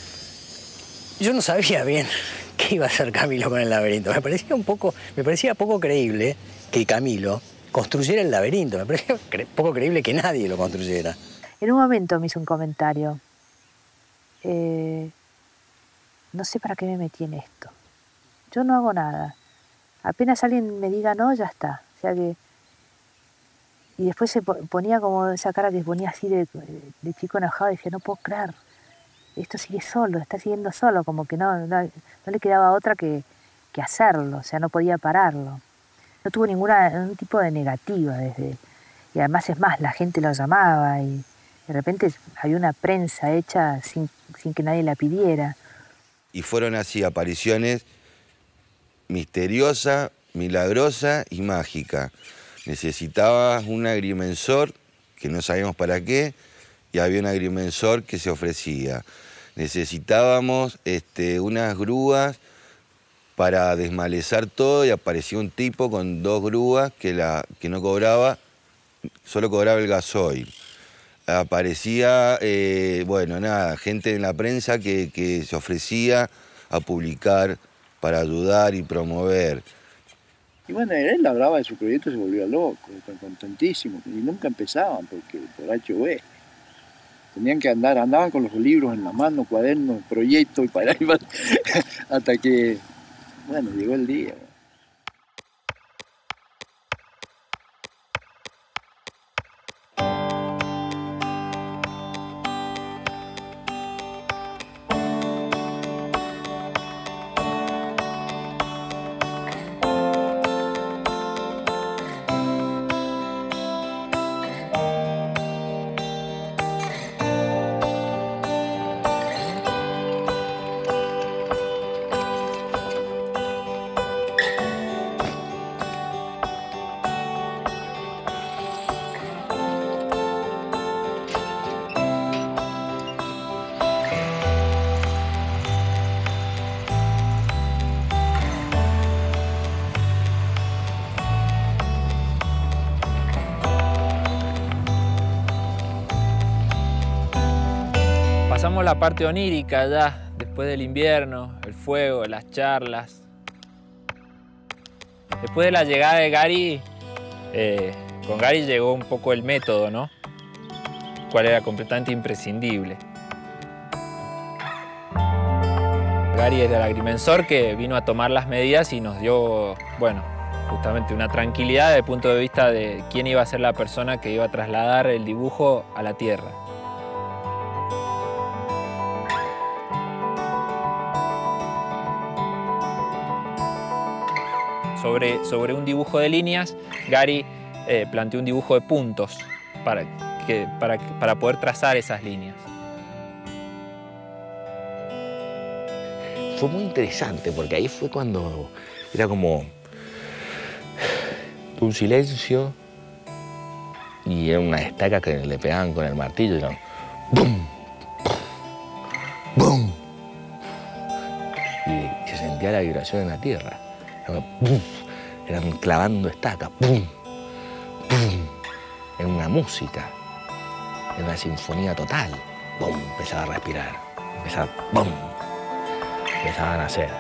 yo no sabía bien qué iba a hacer Camilo con el laberinto. Me parecía un poco, me parecía poco creíble que Camilo construyera el laberinto. Me parecía cre poco creíble que nadie lo construyera. En un momento me hizo un comentario. Eh, no sé para qué me metí en esto. Yo no hago nada. Apenas alguien me diga no, ya está. O sea que... Y después se ponía como esa cara que ponía así de, de chico enojado. Y decía, no puedo creer. Esto sigue solo, está siguiendo solo. Como que no, no, no le quedaba otra que, que hacerlo. O sea, no podía pararlo. No tuvo ninguna, ningún tipo de negativa desde... Y además es más, la gente lo llamaba y de repente había una prensa hecha sin, sin que nadie la pidiera. Y fueron así apariciones misteriosas, milagrosas y mágicas. Necesitabas un agrimensor, que no sabíamos para qué, y había un agrimensor que se ofrecía. Necesitábamos este, unas grúas para desmalezar todo y apareció un tipo con dos grúas que, la, que no cobraba, solo cobraba el gasoil. Aparecía, eh, bueno, nada, gente en la prensa que, que se ofrecía a publicar para ayudar y promover. Y bueno, él hablaba de su proyecto y se volvía loco, contentísimo, y nunca empezaban porque por H O E. Tenían que andar, andaban con los libros en la mano, cuadernos, proyectos y para ahí, hasta que, bueno, llegó el día. Pasamos la parte onírica ya, después del invierno, el fuego, las charlas. Después de la llegada de Gary, eh, con Gary llegó un poco el método, ¿no? El cual era completamente imprescindible. Gary era el agrimensor que vino a tomar las medidas y nos dio, bueno, justamente una tranquilidad desde el punto de vista de quién iba a ser la persona que iba a trasladar el dibujo a la tierra. Sobre, sobre un dibujo de líneas, Gary eh, planteó un dibujo de puntos para, que, para, para poder trazar esas líneas. Fue muy interesante porque ahí fue cuando era como un silencio y era una estaca que le pegaban con el martillo y eran ¡bum! ¡Bum! Y se sentía la vibración en la tierra. ¡Bum! Eran clavando estacas, ¡pum! ¡Pum! En una música, en una sinfonía total. ¡Bum! Empezaba a respirar, empezaba, ¡bum! Empezaban a hacer.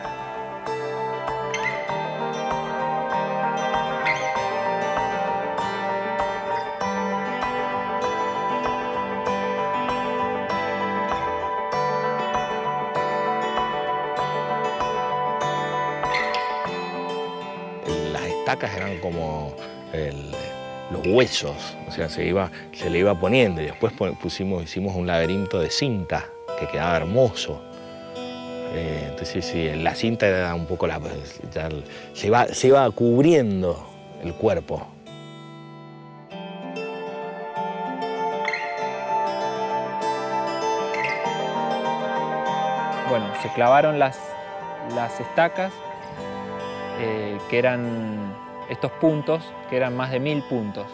Las estacas eran como el, los huesos, o sea, se, iba, se le iba poniendo y después pusimos, hicimos un laberinto de cinta que quedaba hermoso. Eh, entonces sí, la cinta era un poco la... Ya, se, iba, se iba cubriendo el cuerpo. Bueno, se clavaron las, las estacas, eh, que eran estos puntos, que eran más de mil puntos.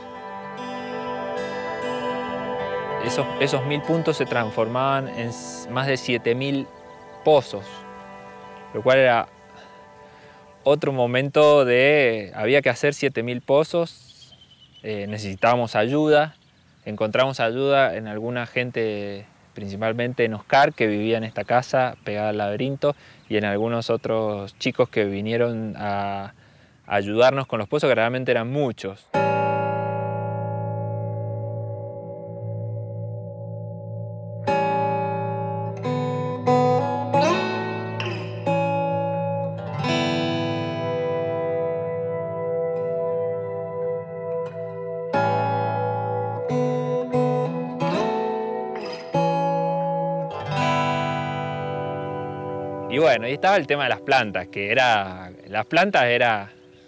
Esos, esos mil puntos se transformaban en más de siete mil pozos, lo cual era otro momento de... Había que hacer siete mil pozos, eh, necesitábamos ayuda, encontramos ayuda en alguna gente principalmente en Oscar, que vivía en esta casa pegada al laberinto, y en algunos otros chicos que vinieron a, a ayudarnos con los pozos, que realmente eran muchos. Y bueno, ahí estaba el tema de las plantas, que era... Las plantas era...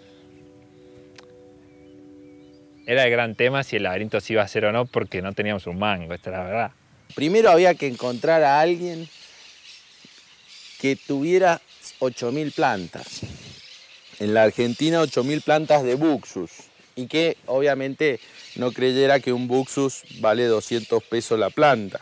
Era el gran tema si el laberinto se iba a hacer o no, porque no teníamos un mango, esta es la verdad. Primero había que encontrar a alguien que tuviera ocho mil plantas. En la Argentina, ocho mil plantas de Buxus. Y que obviamente no creyera que un Buxus vale doscientos pesos la planta.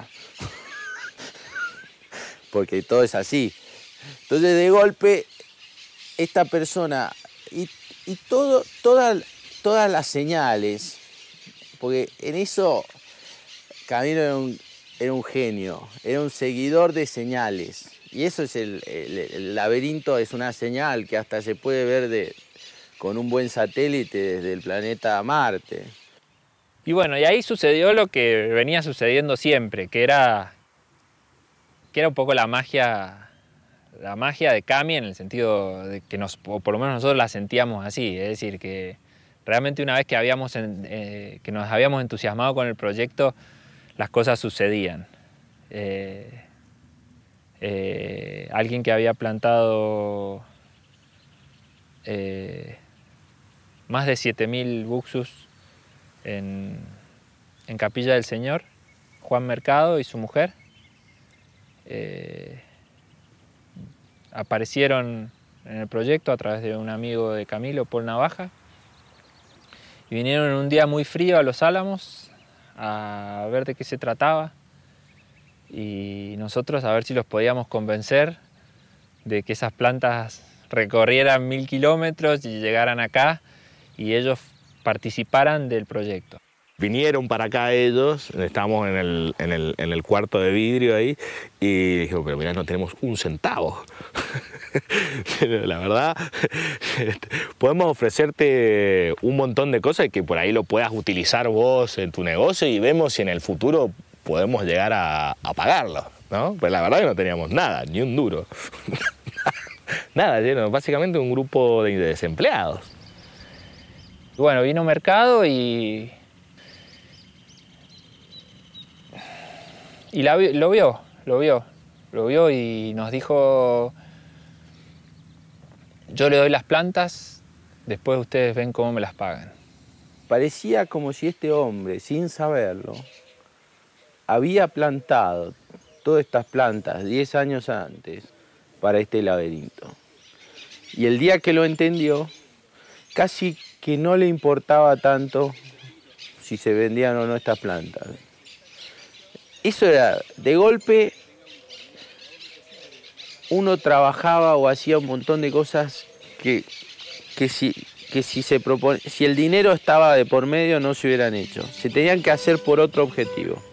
Porque todo es así. Entonces, de golpe, esta persona y, y todo, toda, todas las señales, porque en eso Camilo era un, era un genio, era un seguidor de señales. Y eso es el, el, el laberinto, es una señal que hasta se puede ver de, con un buen satélite desde el planeta Marte. Y bueno, y ahí sucedió lo que venía sucediendo siempre, que era, que era un poco la magia... La magia de Cami en el sentido de que nos, o por lo menos nosotros la sentíamos así, es decir, que realmente una vez que, habíamos, eh, que nos habíamos entusiasmado con el proyecto, las cosas sucedían. Eh, eh, alguien que había plantado eh, más de siete mil buxus en, en Capilla del Señor, Juan Mercado y su mujer, eh, aparecieron en el proyecto a través de un amigo de Camilo, Paul Navaja, y vinieron en un día muy frío a Los Álamos a ver de qué se trataba, y nosotros a ver si los podíamos convencer de que esas plantas recorrieran mil kilómetros y llegaran acá y ellos participaran del proyecto. Vinieron para acá ellos, estábamos en el, en el, en el cuarto de vidrio ahí, y dijo, pero mirá, no tenemos un centavo. La verdad, podemos ofrecerte un montón de cosas que por ahí lo puedas utilizar vos en tu negocio y vemos si en el futuro podemos llegar a, a pagarlo, ¿no? Pues la verdad que no teníamos nada, ni un duro. Nada, básicamente un grupo de desempleados. Bueno, vino Mercado y... Y la, lo vio, lo vio, lo vio y nos dijo, yo le doy las plantas, después ustedes ven cómo me las pagan. Parecía como si este hombre, sin saberlo, había plantado todas estas plantas diez años antes para este laberinto. Y el día que lo entendió, casi que no le importaba tanto si se vendían o no estas plantas. Eso era, de golpe, uno trabajaba o hacía un montón de cosas que, que, si, que si, se propone, si el dinero estaba de por medio no se hubieran hecho. Se tenían que hacer por otro objetivo.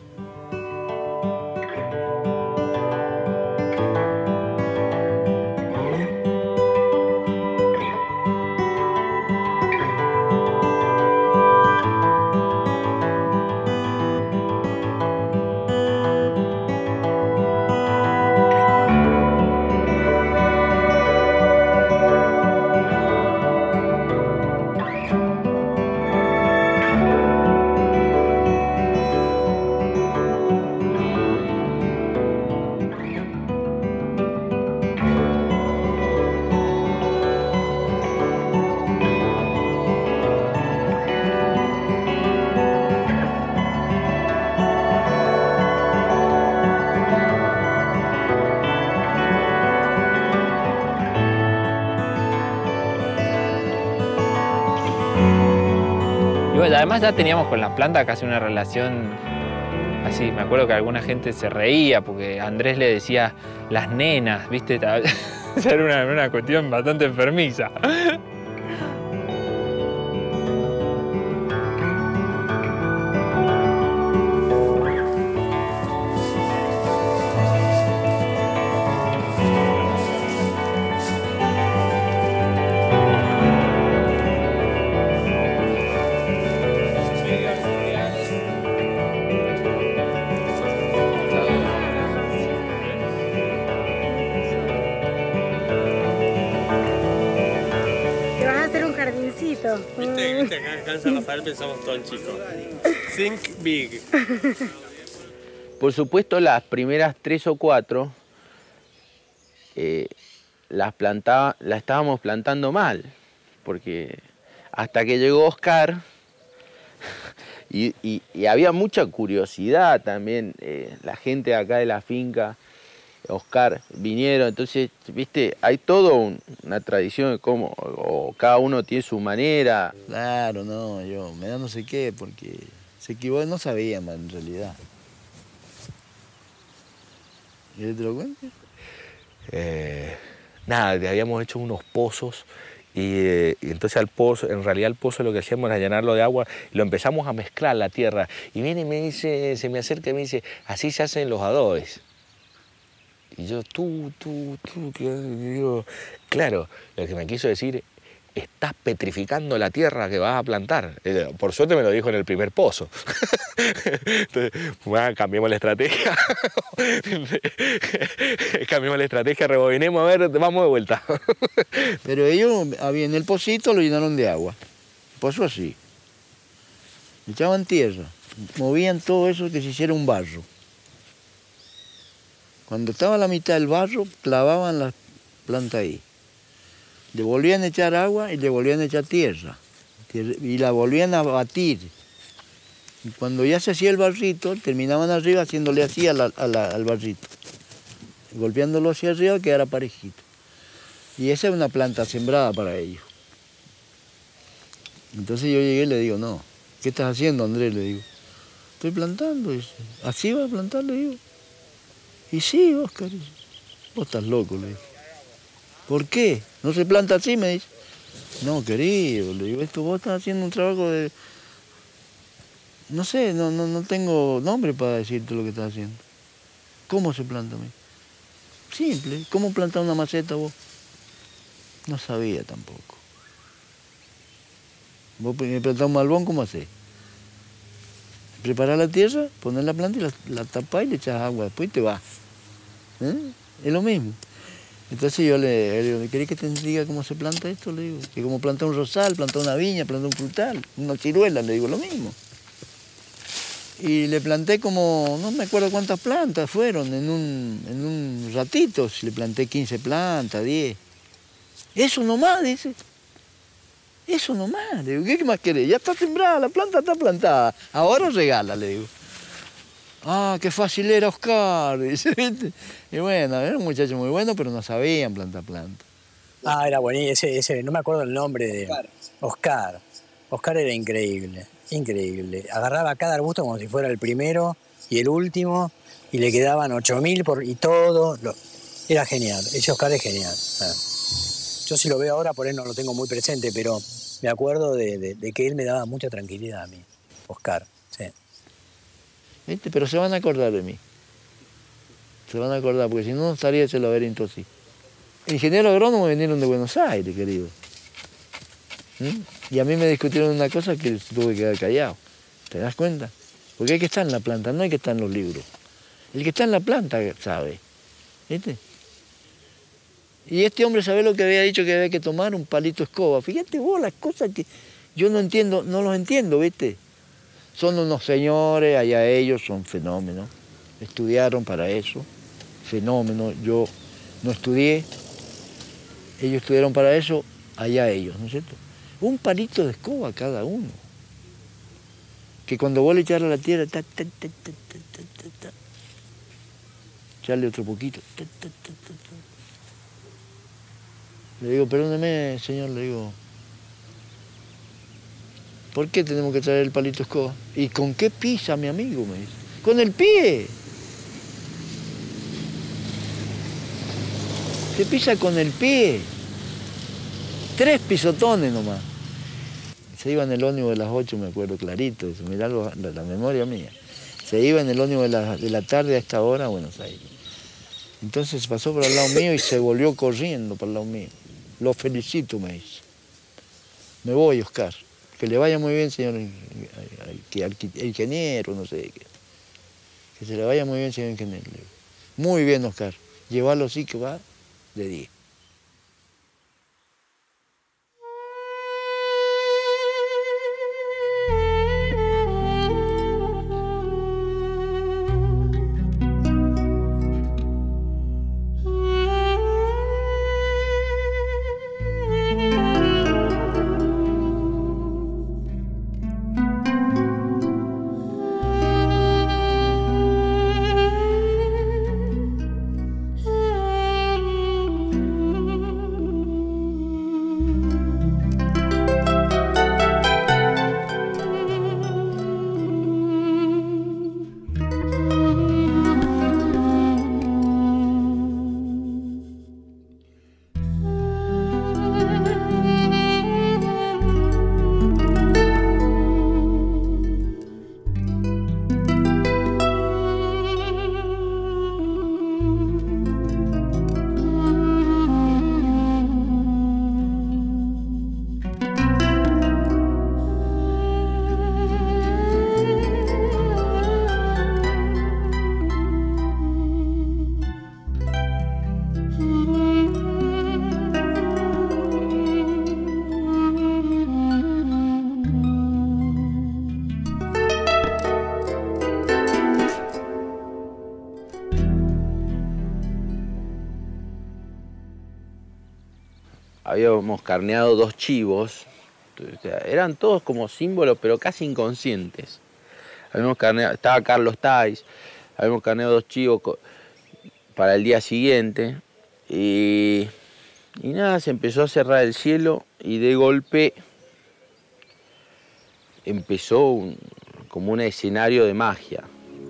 Además ya teníamos con las plantas casi una relación así, me acuerdo que alguna gente se reía porque Andrés le decía las nenas, ¿viste? Era una, una cuestión bastante enfermiza. chiquito. Viste, viste, acá, acá en San Rafael pensamos todo en chico. Think big. Por supuesto, las primeras tres o cuatro eh, las, plantaba, las estábamos plantando mal, porque hasta que llegó Oscar, y, y, y había mucha curiosidad también, eh, la gente acá de la finca, Oscar, vinieron, entonces, viste, hay toda un, una tradición de cómo, o cada uno tiene su manera. Claro, no, yo me da no sé qué, porque se equivocó, no sabía más en realidad. ¿Y te lo cuento? Eh, nada, habíamos hecho unos pozos y, eh, y entonces al pozo, en realidad el pozo lo que hacíamos era llenarlo de agua y lo empezamos a mezclar la tierra. Y viene y me dice, se me acerca y me dice, así se hacen los adobes. Y yo, tú, tú, tú, ¿qué? Y digo, claro, lo que me quiso decir, estás petrificando la tierra que vas a plantar. Por suerte me lo dijo en el primer pozo. Entonces, bueno, cambiamos la estrategia. Cambiamos la estrategia, rebobinemos, a ver, vamos de vuelta. Pero ellos, en el pocito lo llenaron de agua. Pozo así. Echaban tierra, movían todo eso que se hiciera un barro. Cuando estaba a la mitad del barro, clavaban la planta ahí. Le volvían a echar agua y le volvían a echar tierra. Y la volvían a batir. Y cuando ya se hacía el barrito, terminaban arriba haciéndole así a la, a la, al barrito. Golpeándolo hacia arriba, que era parejito. Y esa es una planta sembrada para ellos. Entonces yo llegué y le digo, no, ¿qué estás haciendo, Andrés? Le digo, estoy plantando. Dice, ¿así vas a plantar? Le digo. Y sí, Oscar, vos estás loco, le digo. ¿Por qué? ¿No se planta así? Me dice. No, querido, le digo, esto vos estás haciendo un trabajo de... No sé, no, no, no tengo nombre para decirte lo que estás haciendo. ¿Cómo se planta? Me dice. Simple, ¿cómo plantar una maceta vos? No sabía tampoco. Vos me plantás un malbón, ¿cómo hacés? Preparás la tierra, ponés la planta y la, la tapás y le echás agua, después te vas. ¿Eh? Es lo mismo. Entonces yo le, le digo, ¿querés que te diga cómo se planta esto? Le digo, que como plantar un rosal, plantar una viña, plantar un frutal, una ciruela, le digo lo mismo. Y le planté como, no me acuerdo cuántas plantas fueron, en un, en un ratito, le planté quince plantas, diez. Eso nomás, dice. Eso nomás, le digo, ¿qué más querés? Ya está sembrada, la planta está plantada, ahora regala, le digo. Ah, qué fácil era Oscar, dice, ¿viste? Y bueno, era un muchacho muy bueno, pero no sabían plantar plantas. Ah, era buenísimo, ese, ese, no me acuerdo el nombre de... Oscar. Oscar. Oscar era increíble, increíble. Agarraba cada arbusto como si fuera el primero y el último, y le quedaban ocho mil por, y todo. Lo, era genial, ese Oscar es genial. Ah. Yo si lo veo ahora, por él no lo tengo muy presente, pero me acuerdo de, de, de que él me daba mucha tranquilidad a mí, Oscar, sí. ¿Viste? Pero se van a acordar de mí. Se van a acordar, porque si no, no estaría ese laberinto así. Ingenieros agrónomos vinieron de Buenos Aires, querido. ¿Mm? Y a mí me discutieron una cosa que tuve que quedar callado. ¿Te das cuenta? Porque hay que estar en la planta, no hay que estar en los libros. El que está en la planta sabe. ¿Viste? Y este hombre sabe lo que había dicho, que había que tomar un palito escoba. Fíjate vos las cosas que yo no entiendo, no los entiendo, ¿viste? Son unos señores, allá ellos son fenómenos. Estudiaron para eso, fenómenos. Yo no estudié, ellos estudiaron para eso, allá ellos, ¿no es cierto? Un palito de escoba cada uno. Que cuando vos le echas a la tierra, ta, ta, ta, ta, ta, ta, ta, echarle otro poquito. Ta, ta, ta, ta, ta. Le digo, perdóneme, señor, le digo, ¿por qué tenemos que traer el palito escoba? ¿Y con qué pisa, mi amigo? Me dice. Con el pie. Se pisa con el pie. Tres pisotones nomás. Se iba en el ómnibus de las ocho, me acuerdo clarito, eso, mirá lo, la, la memoria mía. Se iba en el ómnibus de la, de la tarde a esta hora a Buenos Aires. Entonces pasó por al lado mío y se volvió corriendo por el lado mío. Lo felicito, me dice. Me voy, Oscar. Que le vaya muy bien, señor ingeniero, no sé qué. Que se le vaya muy bien, señor ingeniero. Muy bien, Oscar. Llévalo así que va de diez. Habíamos carneado dos chivos, o sea, eran todos como símbolos, pero casi inconscientes. Habíamos carneado, estaba Carlos Tais, habíamos carneado dos chivos para el día siguiente, y, y nada, se empezó a cerrar el cielo, y de golpe empezó un, como un escenario de magia.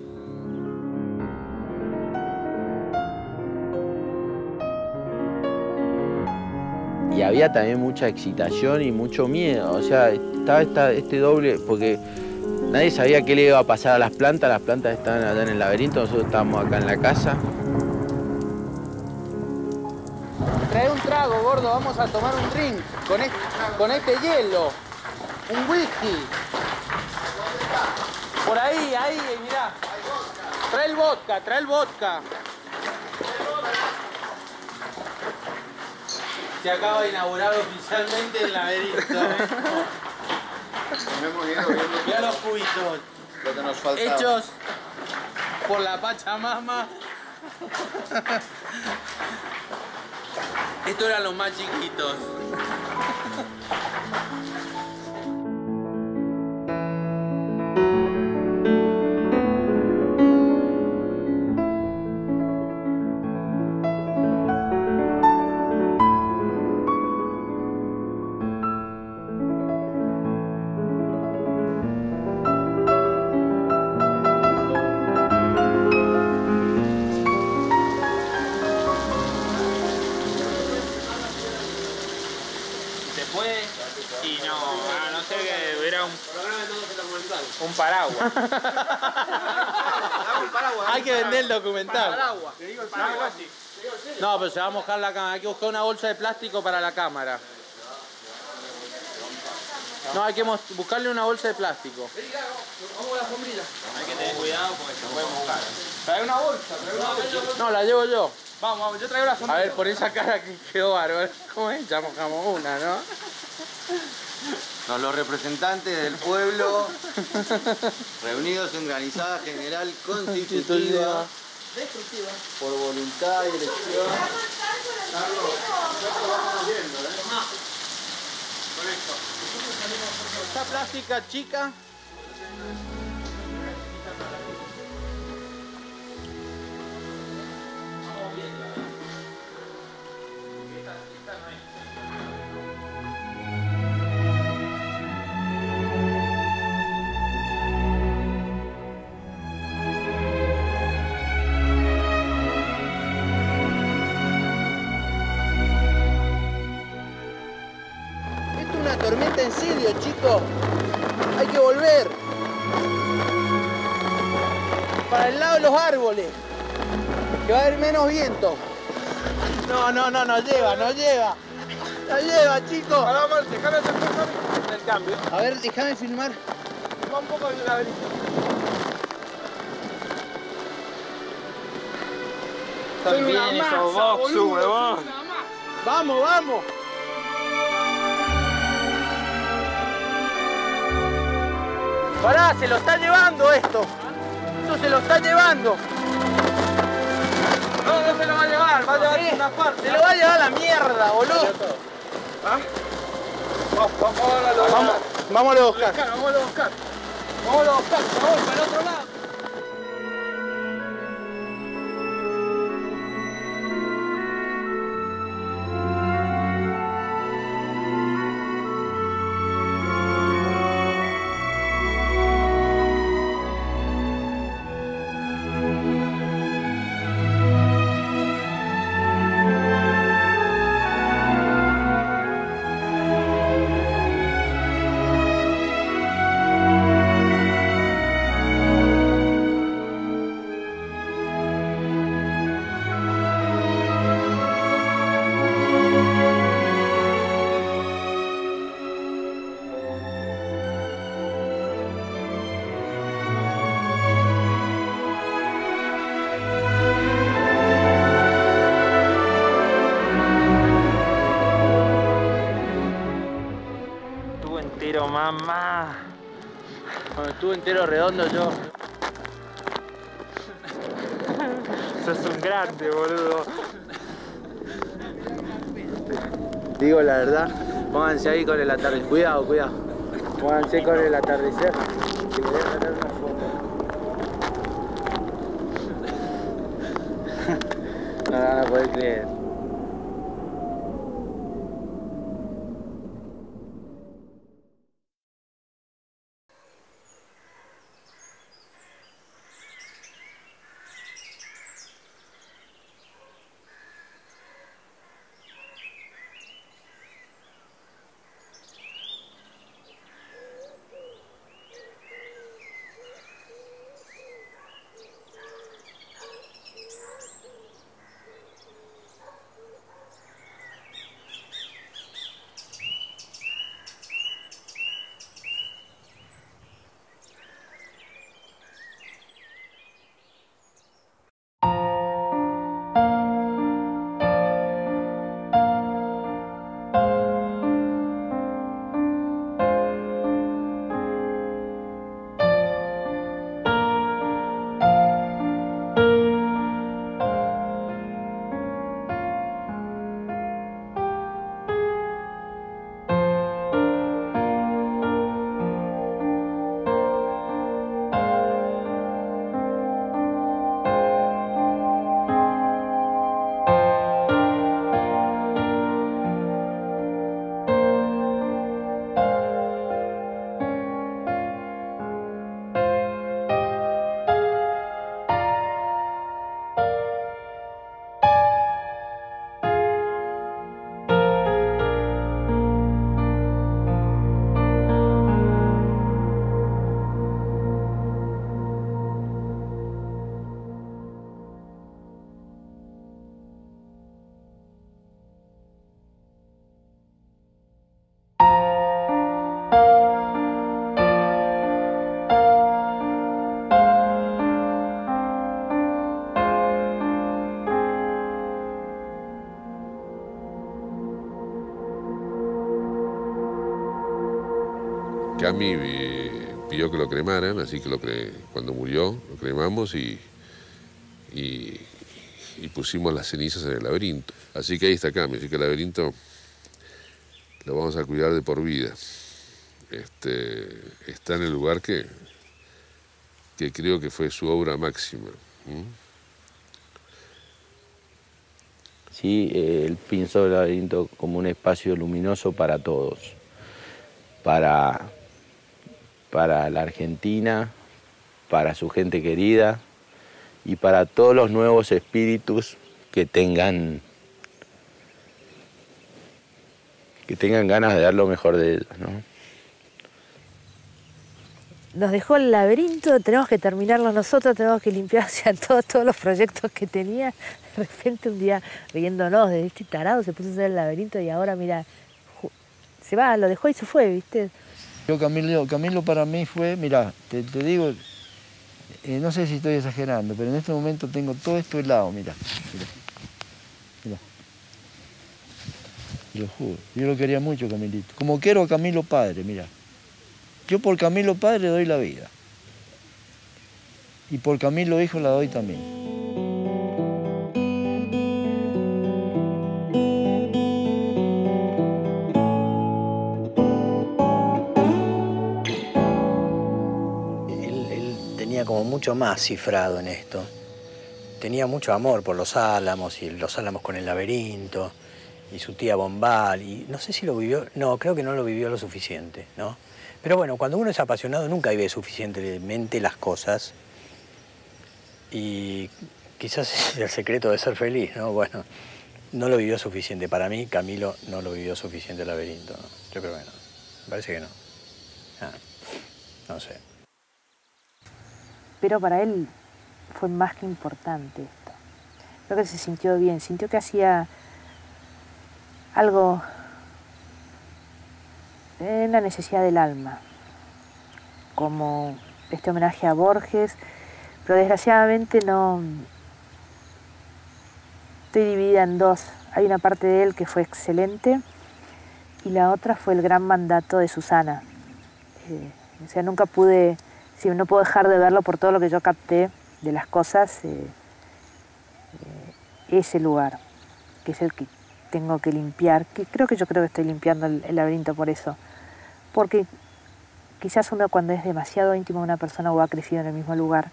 Y había también mucha excitación y mucho miedo, o sea, estaba esta, este doble, porque nadie sabía qué le iba a pasar a las plantas, las plantas estaban allá en el laberinto, nosotros estábamos acá en la casa. Trae un trago, gordo, vamos a tomar un drink con este, con este hielo, un whisky. Por ahí, ahí, mirá. Trae el vodka, trae el vodka. Se acaba de inaugurar oficialmente el laberinto. Mirá los cubitos. Lo que nos faltaba. Hechos por la Pachamama. Estos eran los más chiquitos. Un paraguas. Hay que vender el documental. No, pero se va a mojar la cámara. Hay que buscar una bolsa de plástico para la cámara. No, hay que buscarle una bolsa de plástico. Vamos a la sombrilla. Hay que tener cuidado porque se puede mojar. Trae una bolsa, trae una bolsa. No, la llevo yo. Vamos, vamos, yo traigo la sombrilla. A ver, por esa cara que quedó bárbaro. ¿Cómo es? Ya mojamos una, ¿no? Son los representantes del pueblo reunidos en organizada general constitutiva por voluntad y elección. Esta plástica chica. Tormenta en serio, chicos. Hay que volver. Para el lado de los árboles. Que va a haber menos viento. No, no, no, no lleva, no lleva. No lleva, chicos. Vamos, déjame hacer el cambio. A ver, déjame filmar. Va un poco de laberinto. Soy una masa, boludo. Vamos, vamos. Pará, se lo está llevando esto. Esto se lo está llevando. No, no se lo va a llevar, va a llevar una parte. Se lo va a llevar a la mierda, boludo. ¿Ah? Vamos, vamos a los Vamos, vamos a buscar. Vamos a buscar. Vamos a buscar, por favor, para el otro lado. mamá. Cuando estuve entero redondo yo. Sos un grande, boludo. Digo la verdad, pónganse ahí con el atardecer. Cuidado, cuidado. Pónganse con el atardecer. Que les voy a sacar una foto. No la van a poder creer. Cami eh, pidió que lo cremaran, así que lo cre cuando murió lo cremamos y, y, y pusimos las cenizas en el laberinto. Así que ahí está Cami, así que el laberinto lo vamos a cuidar de por vida. Este, está en el lugar que, que creo que fue su obra máxima. ¿Mm? Sí, eh, él pensó el laberinto como un espacio luminoso para todos, para, para la Argentina, para su gente querida y para todos los nuevos espíritus que tengan, que tengan ganas de dar lo mejor de ellos, ¿no? Nos dejó el laberinto, tenemos que terminarlo nosotros, tenemos que limpiar hacia todos, todos los proyectos que tenía. De repente un día riéndonos de este tarado se puso a hacer el laberinto y ahora mira, se va, lo dejó y se fue, ¿viste? Yo Camilo, Camilo para mí fue, mira, te, te digo, eh, no sé si estoy exagerando, pero en este momento tengo todo esto helado, mira, mira, mira. Lo juro, yo lo quería mucho, Camilito. Como quiero a Camilo padre, mira. Yo por Camilo padre doy la vida. Y por Camilo hijo la doy también. Él, él tenía como mucho más cifrado en esto. Tenía mucho amor por los álamos y los álamos con el laberinto y su tía Bombal. Y no sé si lo vivió, no, creo que no lo vivió lo suficiente, ¿no? Pero bueno, cuando uno es apasionado nunca vive suficientemente las cosas y quizás es el secreto de ser feliz, ¿no? Bueno, no lo vivió suficiente. Para mí, Camilo no lo vivió suficiente el laberinto, ¿no? Yo creo que no. Me parece que no. Ah, no sé. Pero para él fue más que importante esto. Creo que se sintió bien, sintió que hacía algo en la necesidad del alma, como este homenaje a Borges, pero desgraciadamente no... Estoy dividida en dos. Hay una parte de él que fue excelente y la otra fue el gran mandato de Susana, Eh, o sea, nunca pude, si no puedo dejar de verlo por todo lo que yo capté de las cosas, eh, eh, ese lugar, que es el que tengo que limpiar, que creo que yo creo que estoy limpiando el, el laberinto por eso. Porque quizás uno cuando es demasiado íntimo de una persona o ha crecido en el mismo lugar,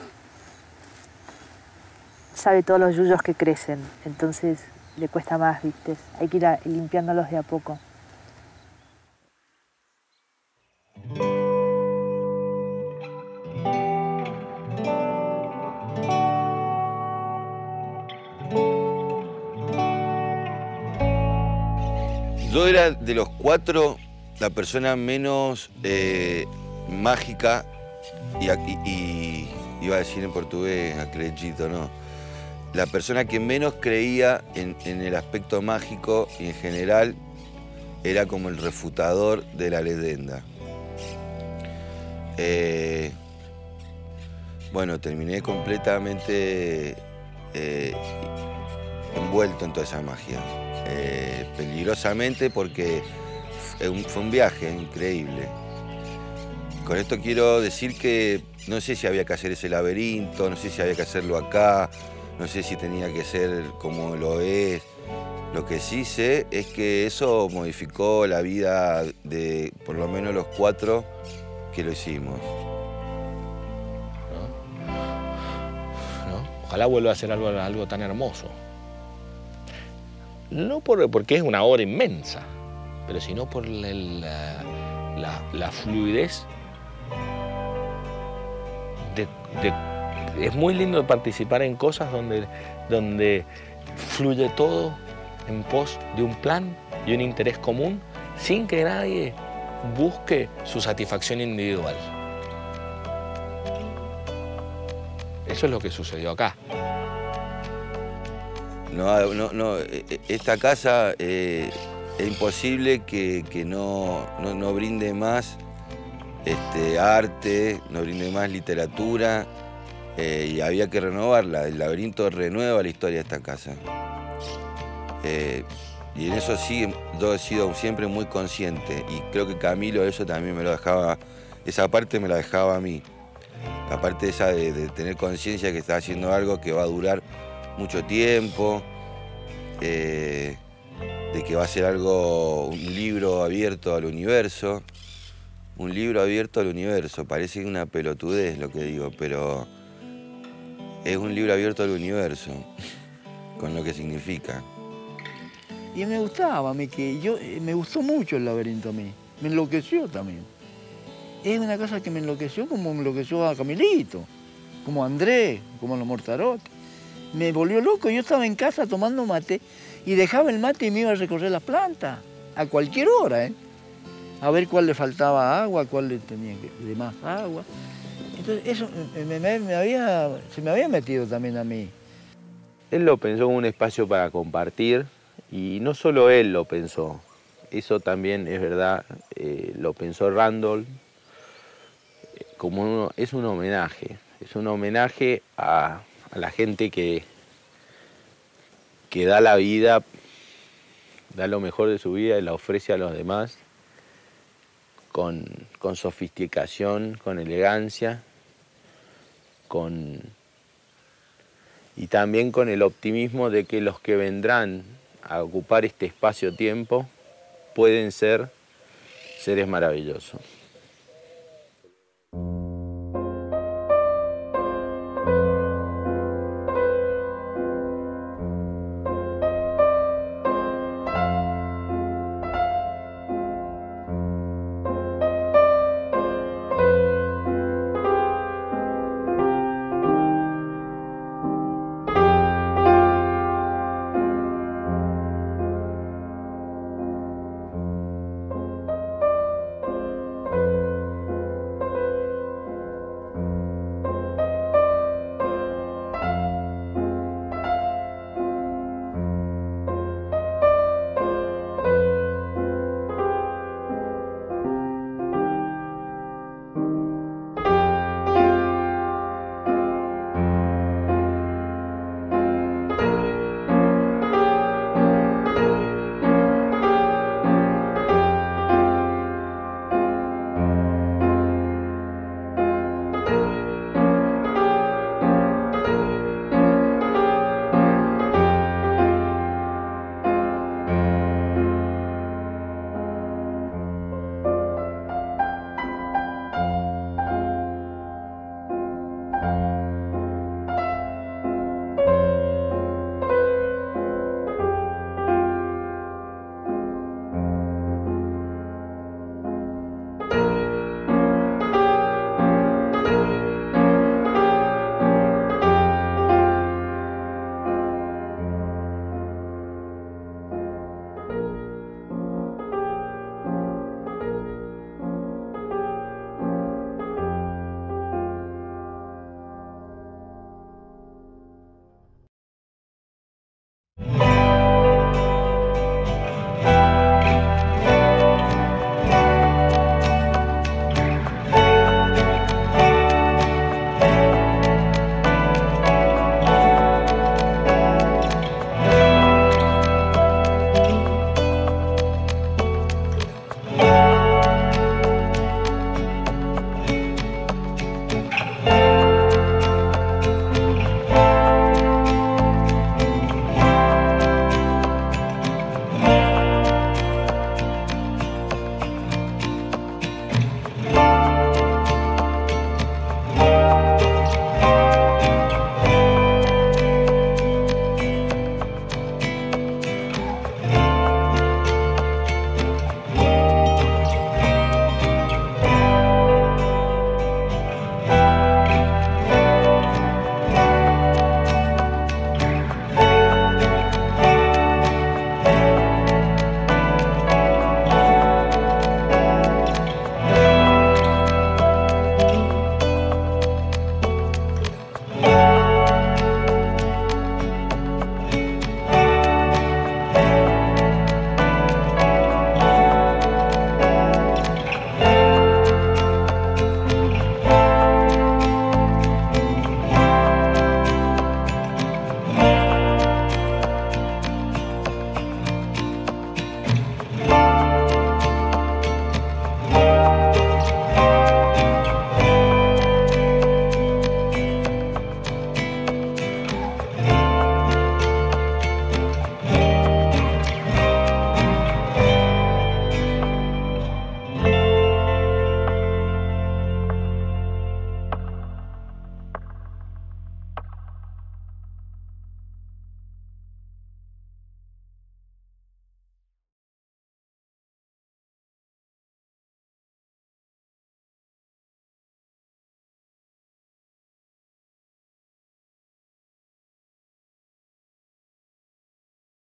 sabe todos los yuyos que crecen, entonces le cuesta más, ¿viste? Hay que ir a, limpiándolos de a poco. Yo era de los cuatro la persona menos eh, mágica y, y, y iba a decir en portugués, acredito, ¿no? La persona que menos creía en, en el aspecto mágico y en general era como el refutador de la leyenda. Eh, bueno, terminé completamente eh, envuelto en toda esa magia. Eh, peligrosamente porque fue un, fue un viaje increíble. Con esto quiero decir que no sé si había que hacer ese laberinto, no sé si había que hacerlo acá, no sé si tenía que ser como lo es. Lo que sí sé es que eso modificó la vida de por lo menos los cuatro que lo hicimos. ¿No? ¿No? Ojalá vuelva a ser algo, algo tan hermoso. No por, porque es una obra inmensa, pero sino por la, la, la, la fluidez. De, de, es muy lindo participar en cosas donde, donde fluye todo en pos de un plan y un interés común, sin que nadie busque su satisfacción individual. Eso es lo que sucedió acá. No, no, no, esta casa eh, es imposible que, que no, no, no brinde más este, arte, no brinde más literatura eh, y había que renovarla. El laberinto renueva la historia de esta casa. Eh, y en eso sí, yo he sido siempre muy consciente y creo que Camilo eso también me lo dejaba, esa parte me la dejaba a mí. La parte esa de, de tener conciencia que está haciendo algo que va a durar mucho tiempo, eh, de que va a ser algo, un libro abierto al universo, un libro abierto al universo, parece una pelotudez lo que digo, pero es un libro abierto al universo, con lo que significa. Y me gustaba a mí, que yo, me gustó mucho el laberinto a mí, me enloqueció también. Es una cosa que me enloqueció como me enloqueció a Camilito, como a Andrés, como a los Mortarotti. Me volvió loco, yo estaba en casa tomando mate y dejaba el mate y me iba a recorrer las plantas, a cualquier hora, ¿eh? A ver cuál le faltaba agua, cuál le tenía de más agua. Entonces eso me, me, me había, se me había metido también a mí. Él lo pensó como un espacio para compartir y no solo él lo pensó, eso también es verdad, eh, lo pensó Randall, como uno, es un homenaje, es un homenaje a, a la gente que, que da la vida, da lo mejor de su vida y la ofrece a los demás con, con sofisticación, con elegancia, con, y también con el optimismo de que los que vendrán a ocupar este espacio-tiempo pueden ser seres maravillosos.